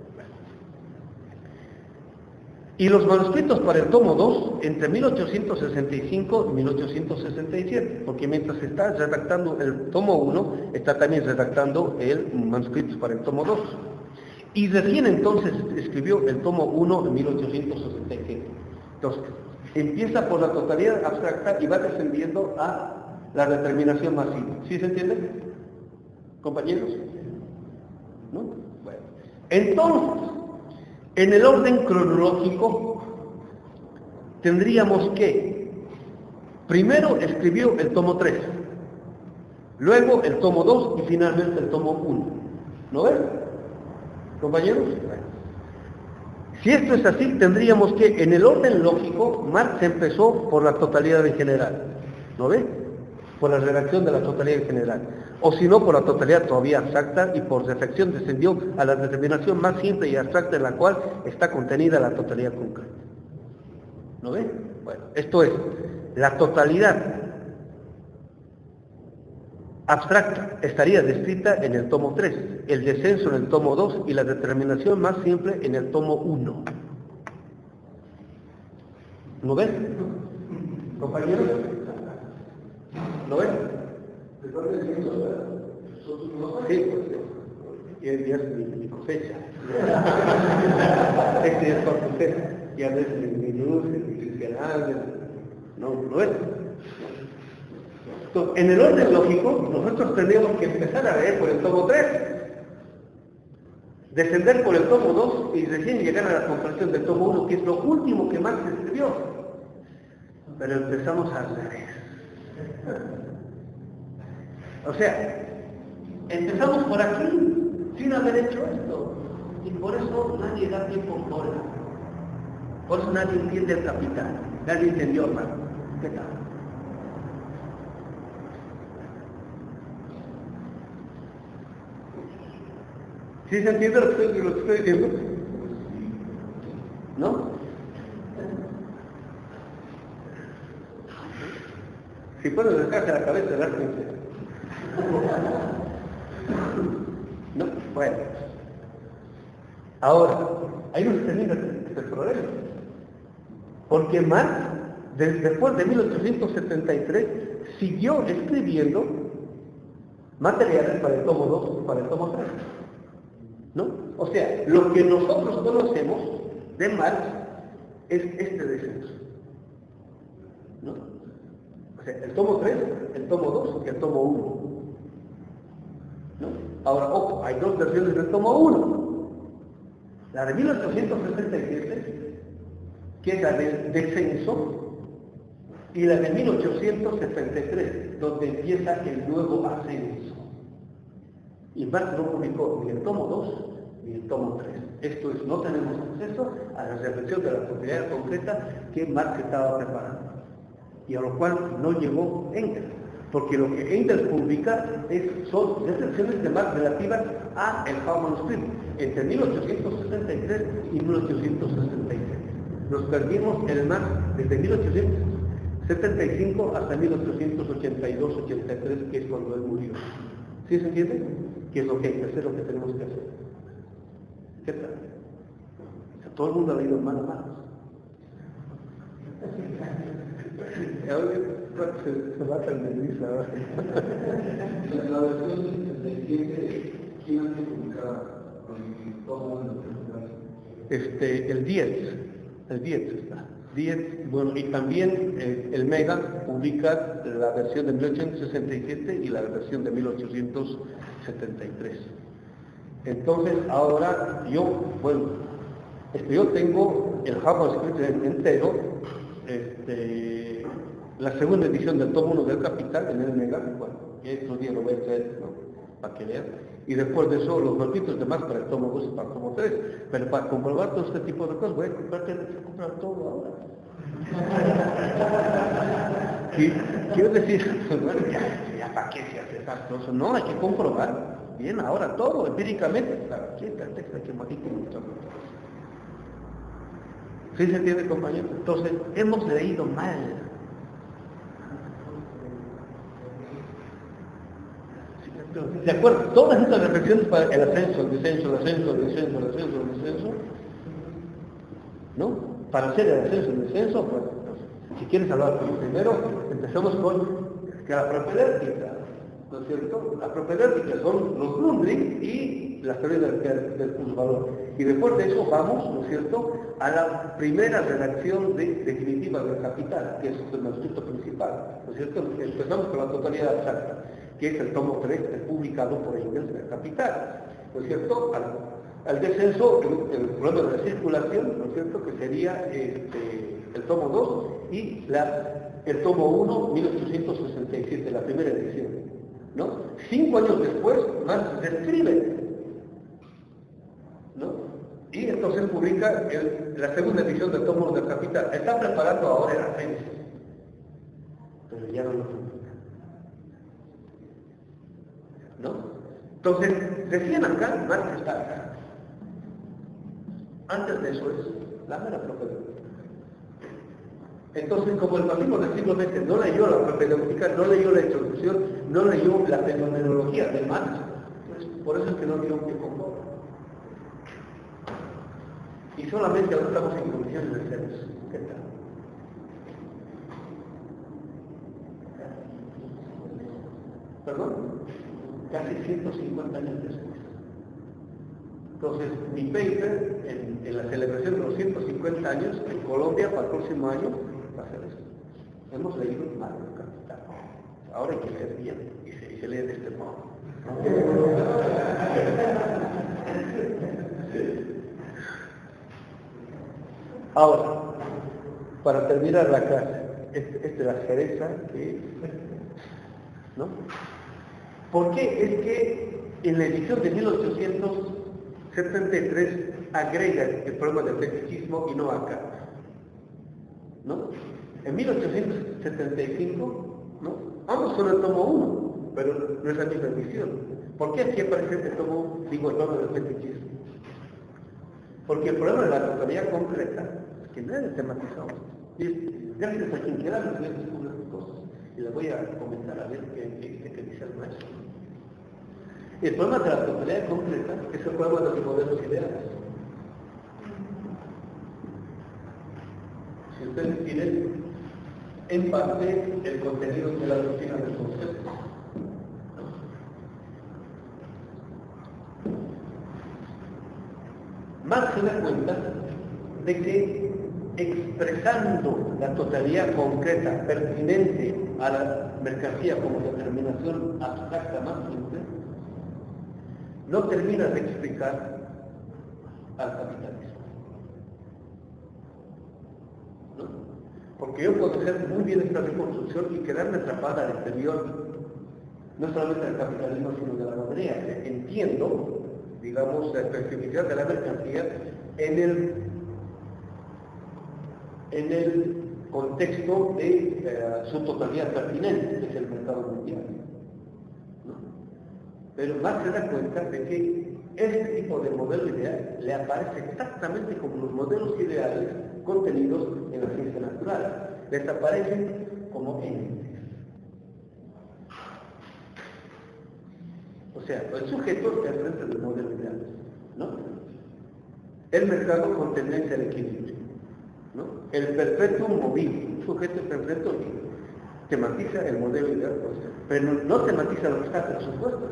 Y los manuscritos para el tomo dos entre mil ochocientos sesenta y cinco y mil ochocientos sesenta y siete, porque mientras está redactando el tomo uno, está también redactando el manuscrito para el tomo dos. Y recién entonces escribió el tomo uno en mil ochocientos sesenta y siete. Entonces, empieza por la totalidad abstracta y va descendiendo a la determinación masiva. ¿Sí se entiende, compañeros? ¿No? Bueno. Entonces, en el orden cronológico, tendríamos que, primero escribió el tomo tres, luego el tomo dos y finalmente el tomo uno. ¿No ves, compañeros? Si esto es así, tendríamos que, en el orden lógico, Marx empezó por la totalidad en general. ¿No ves? Por la redacción de la totalidad en general. O si no, por la totalidad todavía abstracta, y por defección descendió a la determinación más simple y abstracta en la cual está contenida la totalidad concreta. ¿No ven? Bueno, esto es, la totalidad abstracta estaría descrita en el tomo tres, el descenso en el tomo dos y la determinación más simple en el tomo uno. ¿No ven, compañeros? ¿Lo ven? Sí, y es mi, mi cosecha. Este es por cosecha. Y a veces mi dulce, mi cristianal, no, ¿lo ven? Entonces, en el orden lógico, nosotros tendríamos que empezar a leer por el tomo tres, descender por el tomo dos y recién llegar a la comprensión del tomo uno, que es lo último que Marx escribió. Pero empezamos a leer. O sea, empezamos por aquí, sin haber hecho esto. Y por eso nadie da tiempo por él. Por eso nadie entiende el capital. Nadie entendió a Marx. ¿Qué tal? ¿Sí se entiende lo que estoy, lo que estoy diciendo? ¿No? Si pueden dejarse la cabeza de la gente. No, bueno. Ahora, ahí no se termina el problema. Porque Marx, después de mil ochocientos setenta y tres, siguió escribiendo materiales para el tomo dos y para el tomo tres. ¿No? O sea, lo que nosotros conocemos de Marx es este descenso. ¿No? O sea, el tomo tres, el tomo dos y el tomo uno. ¿No? Ahora, ojo, hay dos versiones del tomo uno. La de mil ochocientos sesenta y siete, que es la del descenso, y la de mil ochocientos setenta y tres, donde empieza el nuevo ascenso. Y Marx no publicó ni el tomo dos ni el tomo tres. Esto es, no tenemos acceso a la reflexión de la totalidad concreta que Marx estaba preparando, y a lo cual no llegó Engels, porque lo que Engels publica es, son reflexiones de Marx relativas a el manuscrito entre mil ochocientos setenta y tres y mil ochocientos sesenta y seis. Nos perdimos el Marx desde mil ochocientos setenta y cinco hasta mil ochocientos ochenta y dos ochenta y tres, que es cuando él murió. ¿Sí se entiende? ¿Qué es lo que hay que hacer, lo que tenemos que hacer? ¿Qué tal? O sea, todo el mundo ha leído Marx. Se, se matan de risa ahora. La versión del setenta y siete, ¿quién ha publicado con todo el mundo? Este, el diez, el diez está. diez, bueno, y también eh, el Mega publica la versión de mil ochocientos sesenta y siete y la versión de mil ochocientos setenta y tres. Entonces, ahora yo, bueno, este, yo tengo el JavaScript entero, este, la segunda edición del tomo uno del Capital en el Mega, bueno, estos días lo voy a hacer, ¿no?, para que vean, y después de eso los gratuitos demás para el tomo dos y para el tomo tres, pero para comprobar todo este tipo de cosas voy a comprar, tener que comprar todo ahora. Quiero decir, bueno, ya, ya para qué se hace eso, no, hay que comprobar bien ahora todo, empíricamente, claro, aquí está el texto, aquí aquí mucho. ¿Sí se entiende, compañero? Entonces, hemos leído mal. ¿De acuerdo? Todas estas reflexiones para el ascenso, el descenso, el ascenso, el descenso, el ascenso, el descenso, ¿no? Para hacer el ascenso, el descenso, pues, si quieres hablar primero, empezamos con la propedéutica, ¿no es cierto? La propedéutica son los Grundrisse y la teoría del, del, del plusvalor. Y después de eso vamos, ¿no es cierto?, a la primera redacción de, definitiva del Capital, que es el manuscrito principal, ¿no es cierto? Empezamos con la totalidad abstracta, que es el tomo tres, publicado por Engels del Capital, ¿no es cierto? Al, al descenso, el, el problema de la circulación, ¿no es cierto?, que sería este, el tomo dos y la, el tomo uno, mil ochocientos sesenta y siete, la primera edición, ¿no? Cinco años después, Marx describe, ¿no? Y entonces publica el, la segunda edición del tomo del Capital. Está preparando ahora el ascenso, pero ya no lo publica, ¿no? Entonces, recién acá, Marx está acá. Antes de eso es la mera propedéutica. Entonces, como el marxismo del siglo veinte no leyó la propedéutica, no leyó la introducción, no leyó la fenomenología de Marx, pues por eso es que no vio que componga. Y solamente ahora estamos en condiciones de hacer eso. ¿Qué tal? ¿Perdón? Casi ciento cincuenta años después. Entonces, mi paper, en, en la celebración de los ciento cincuenta años, en Colombia, para el próximo año, va a ser eso. Hemos leído Marx el Capital. Ahora hay que leer bien, y se, y se lee de este modo. Ahora, para terminar la clase, esta es la cereza que, ¿no? ¿Por qué? Es que en la edición de mil ochocientos setenta y tres agrega el problema del fetichismo y no acá, ¿no? En mil ochocientos setenta y cinco, ¿no?, ambos son el tomo uno, pero no es la misma edición. ¿Por qué aquí aparece el tomo, digo, el problema del fetichismo? Porque el problema de la totalidad concreta es que nadie tematizado. Y gracias a quien quiera les voy a descubrir cosas y les voy a comentar a ver qué, qué, qué dice el maestro. El problema de la totalidad concreta es el problema de los modelos ideales. Si ustedes tienen, en parte, el contenido de la doctrina del concepto. Marx se da cuenta de que expresando la totalidad concreta pertinente a la mercancía como determinación abstracta más simple, no termina de explicar al capitalismo. ¿No? Porque yo puedo hacer muy bien esta reconstrucción y quedarme atrapada al exterior, no solamente del capitalismo, sino de la moderna. Entiendo, digamos, la especificidad de la mercancía en el, en el contexto de eh, su totalidad pertinente, que es el mercado mundial. ¿No? Pero Marx se da cuenta de que este tipo de modelo ideal le aparece exactamente como los modelos ideales contenidos en la ciencia natural. Les aparecen como entes. O sea, el sujeto está frente del modelo ideal, ¿no? El mercado con tendencia al equilibrio, ¿no? El perpetuum mobile, un sujeto perpetuo que tematiza el modelo ideal, pues, pero no, no tematiza lo que está presupuesto,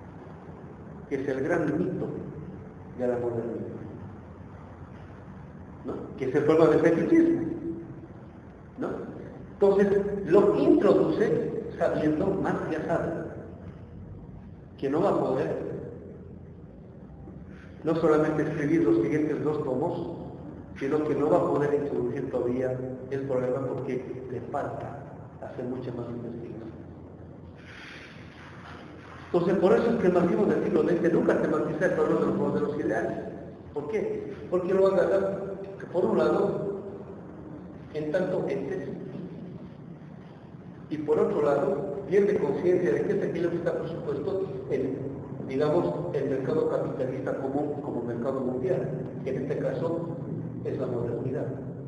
que es el gran mito de la modernidad. ¿no? Que es el problema del fetichismo, ¿no? Entonces, lo introduce sabiendo más que sabe que no va a poder no solamente escribir los siguientes dos tomos, sino que no va a poder introducir todavía el problema porque le falta hacer mucha más investigación. Entonces, por eso es que el marxismo del siglo veinte nunca tematiza el problema de los modelos ideales. ¿Por qué? Porque lo va a agarrar, que por un lado, en tanto entes, y por otro lado, pierde conciencia de que es aquello que está presupuesto en, digamos, el mercado capitalista común como mercado mundial, que en este caso es la modernidad.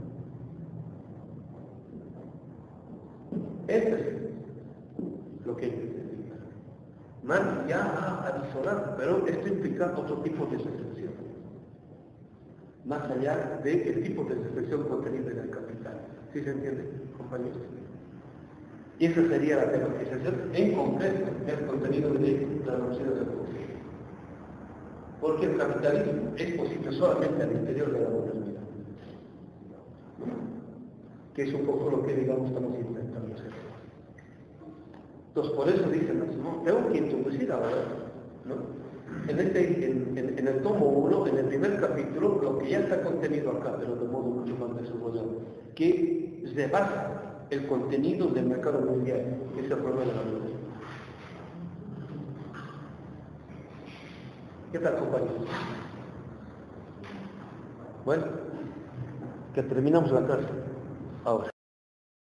Esto es lo que hay que entender. Marx ya ha avisorado, pero esto implica otro tipo de reflexión, más allá del tipo de reflexión contenida en el capital. ¿Sí se entiende, compañeros? Y esa sería la tematización en concreto del contenido de la Universidad de la Cultura. Porque el capitalismo es posible solamente al interior de la modernidad, que es un poco lo que, digamos, estamos intentando hacer. Entonces, por eso dicen, no, tengo que introducir ahora, ¿no? En, este, en, en, en el tomo uno, en el primer capítulo, lo que ya está contenido acá, pero de modo mucho más desarrollado, que se basa el contenido del mercado mundial, que es el problema de la modernidad. ¿Qué tal, compañeros? Bueno, que terminamos la clase ahora.